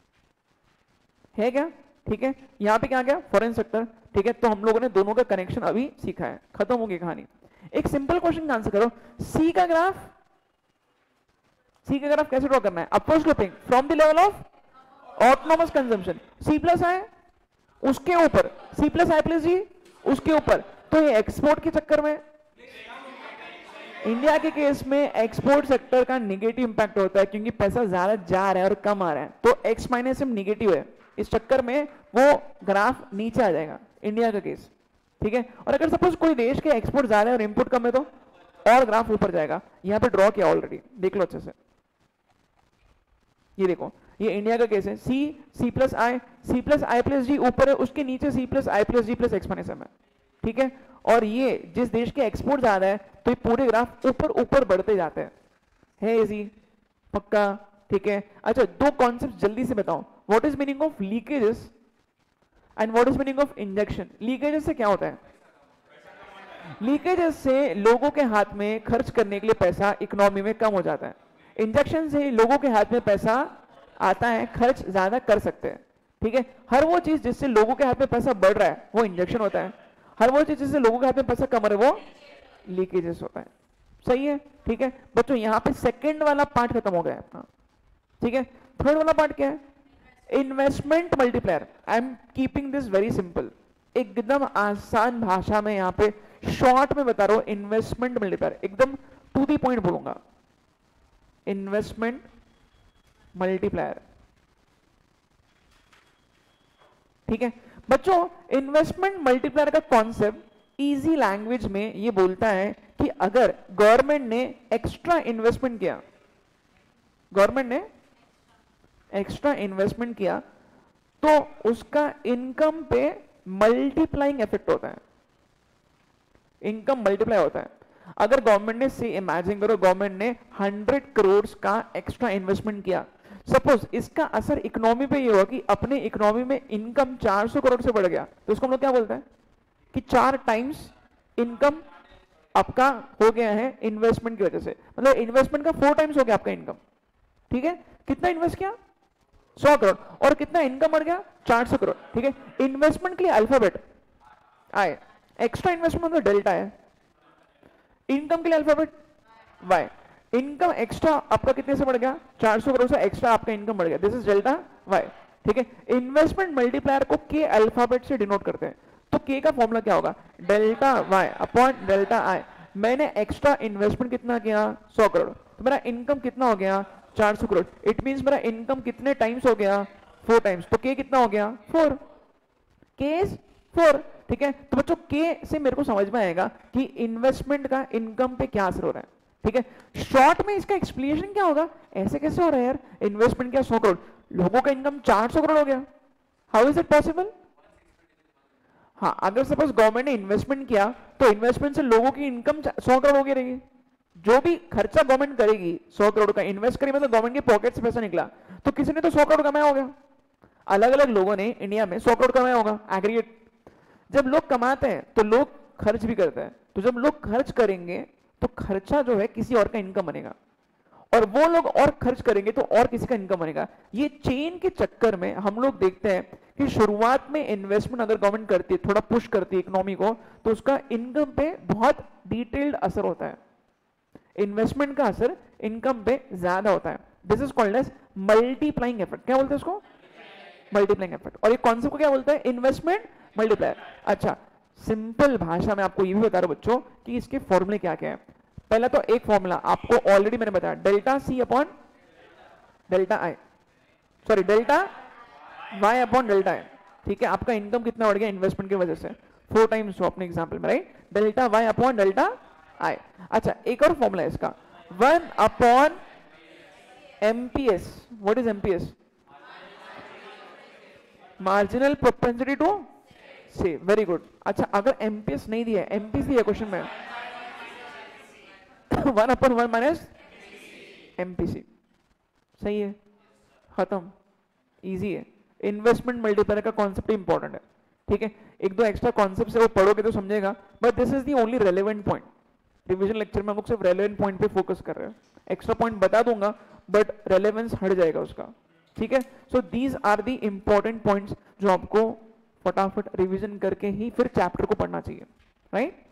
है क्या, ठीक है। यहां पे क्या गया? फॉरेन सेक्टर, ठीक है। तो हम लोगों ने दोनों का कनेक्शन अभी सीखा है, खत्म होगी कहानी। एक सिंपल क्वेश्चन का आंसर करो, सी का ग्राफ कैसे ड्रॉ करना है? Upward sloping from the level of autonomous consumption, C plus I उसके ऊपर, सी प्लस आई प्लस जी उसके ऊपर। तो ये एक्सपोर्ट के चक्कर में, इंडिया के केस में एक्सपोर्ट सेक्टर का नेगेटिव इंपैक्ट होता है क्योंकि पैसा ज्यादा जा रहा है और कम आ रहा है, तो एक्स माइनस एम नेगेटिव है, इस चक्कर में वो ग्राफ नीचे आ जाएगा, इंडिया का केस, ठीक है। और अगर सपोज कोई देश के एक्सपोर्ट ज्यादा है और इंपोर्ट कम है तो और ग्राफ ऊपर जाएगा। यहां पे ड्रॉ किया ऑलरेडी, देख लो अच्छे से, ये देखो, ये इंडिया का केस है, सी प्लस आई प्लस जी ऊपर है, उसके नीचे C plus I plus G plus X minus M है, ठीक है। और ये जिस देश के एक्सपोर्ट ज्यादा है तो ये पूरे ग्राफ ऊपर ऊपर बढ़ते जाते हैं, है इजी, पक्का, ठीक है। अच्छा, दो कॉन्सेप्ट जल्दी से बताओ, what is meaning of leakages and what is meaning of injection? Leakages से क्या होता है? लीकेजेस से लोगों के हाथ में खर्च करने के लिए पैसा इकोनॉमी में कम हो जाता है। इंजेक्शन से लोगों के हाथ में पैसा आता है, खर्च ज्यादा कर सकते हैं। ठीक है, हर वो चीज जिससे लोगों के हाथ में पैसा बढ़ रहा है वो इंजेक्शन होता है, हर वो चीज जिससे लोगों के हाथ में पैसा कम रहा है वो लीकेजेस होता है। सही है, ठीक है बच्चों, यहाँ पे सेकंड वाला पार्ट खत्म हो गया अपना। ठीक है, थर्ड वाला पार्ट क्या है? Investment multiplier. I am keeping this very simple, एकदम आसान भाषा में यहाँ पे शॉर्ट में बता रहा हूं। इन्वेस्टमेंट मल्टीप्लायर एकदम टू दी पॉइंट बोलूंगा। इन्वेस्टमेंट मल्टीप्लायर, ठीक है बच्चों। इन्वेस्टमेंट मल्टीप्लायर का कॉन्सेप्ट इजी लैंग्वेज में ये बोलता है कि अगर गवर्नमेंट ने एक्स्ट्रा इन्वेस्टमेंट किया, गवर्नमेंट ने एक्स्ट्रा इन्वेस्टमेंट किया तो उसका इनकम पे मल्टीप्लाइंग इफेक्ट होता है, इनकम मल्टीप्लाई होता है। अगर गवर्नमेंट ने से इमेजिन करो गवर्नमेंट ने 100 करोड़ का एक्स्ट्रा इन्वेस्टमेंट किया, सपोज इसका असर इकोनॉमी पे ये हुआ कि अपने इकोनॉमी में इनकम 400 करोड़ से बढ़ गया, तो उसको हम लोग क्या बोलते हैं कि 4 टाइम्स इनकम आपका हो गया है इन्वेस्टमेंट की वजह से, मतलब इन्वेस्टमेंट का 4 टाइम्स हो गया आपका इनकम। ठीक है, कितना इन्वेस्ट किया? 100 करोड़, और कितना इनकम बढ़ गया? 400 करोड़। ठीक है, इन्वेस्टमेंट के लिए अल्फाबेट आई, एक्स्ट्रा इन्वेस्टमेंट मतलब डेल्टा है, इनकम के लिए अल्फाबेट वाई। इनकम एक्स्ट्रा आपका कितने से बढ़ गया? 400 करोड़ से एक्स्ट्रा आपका इनकम बढ़ गया, दिस इज डेल्टा वाई। ठीक है, इन्वेस्टमेंट मल्टीप्लायर को के अल्फाबेट से डिनोट करते हैं, तो के का फॉर्मूला क्या होगा? Delta Y upon delta I. मैंने एक्स्ट्रा इन्वेस्टमेंट कितना किया? 100 करोड़, तो मेरा इनकम कितना हो गया? 400 करोड़। इट मींस मेरा इनकम कितने टाइम्स हो गया? 4 टाइम्स, तो के कितना हो गया? 4, के इज 4। ठीक है, तो बच्चों के से मेरे को समझ में आएगा कि इन्वेस्टमेंट का इनकम पे क्या असर हो रहा है। ठीक है, शॉर्ट में इसका एक्सप्लेनेशन क्या होगा? ऐसे कैसे हो रहा है यार, इन्वेस्टमेंट क्या 100 करोड़, लोगों का इनकम 400 करोड़ हो गया, हाउ इज इट पॉसिबल? हाँ, अगर सपोज गवर्नमेंट ने इन्वेस्टमेंट किया तो इन्वेस्टमेंट से लोगों की इनकम 100 करोड़ हो गई रहेगी। जो भी खर्चा गवर्नमेंट करेगी 100 करोड़ का इन्वेस्ट करेगी, मतलब गवर्नमेंट के पॉकेट से पैसा निकला, तो किसी ने तो 100 करोड़ कमाया होगा, अलग अलग लोगों ने इंडिया में 100 करोड़ कमाया होगा एग्रीगेट। जब लोग कमाते हैं तो लोग खर्च भी करते हैं, तो जब लोग खर्च करेंगे तो खर्चा जो है किसी और का इनकम बनेगा, और वो लोग और खर्च करेंगे तो और किसी का इनकम बनेगा। ये चेन के चक्कर में हम लोग देखते हैं कि शुरुआत में इन्वेस्टमेंट अगर गवर्नमेंट करती है, थोड़ा पुश करती है इकोनॉमी को, तो उसका इनकम पे बहुत डिटेल्ड असर होता है, इन्वेस्टमेंट का असर इनकम पे ज्यादा होता है। This is called as multiplying effect. क्या बोलते हैं इसको? Multiplying effect. और ये कॉन्सेप्ट को क्या बोलते हैं? Investment multiplier. अच्छा, सिंपल भाषा में आपको ये भी बता रहा हूं बच्चों कि इसके फॉर्मूले क्या क्या है। पहला तो एक फॉर्मूला आपको ऑलरेडी मैंने बताया, delta C upon delta I, sorry delta Y upon delta I. ठीक है, आपका इनकम कितना बढ़ गया इन्वेस्टमेंट की वजह से? 4 टाइम्स हो अपने एग्जाम्पल में, right? Delta Y upon delta I. अच्छा, एक और फॉर्मूला है इसका, 1 upon MPS. What is MPS? Marginal propensity to save. Very good. अच्छा, अगर एमपीएस नहीं दिया, एमपीसी दिया क्वेश्चन में, 1 अपॉन 1 माइनस एमपीसी। सही है, खत्म, इजी है। इन्वेस्टमेंट मल्टीप्लायर का कॉन्सेप्ट इंपॉर्टेंट है। ठीक है, एक दो एक्स्ट्रा कॉन्सेप्ट है वो पढ़ोगे तो समझेगा, but this is the only relevant point. Revision lecture में हम लोग सिर्फ रेलेवेंट पॉइंट पे फोकस कर रहे हैं, एक्स्ट्रा पॉइंट बता दूंगा बट रेलेवेंस हट जाएगा उसका। ठीक है, so these are the important points जो आपको फटाफट रिवीजन करके ही फिर चैप्टर को पढ़ना चाहिए, राइट?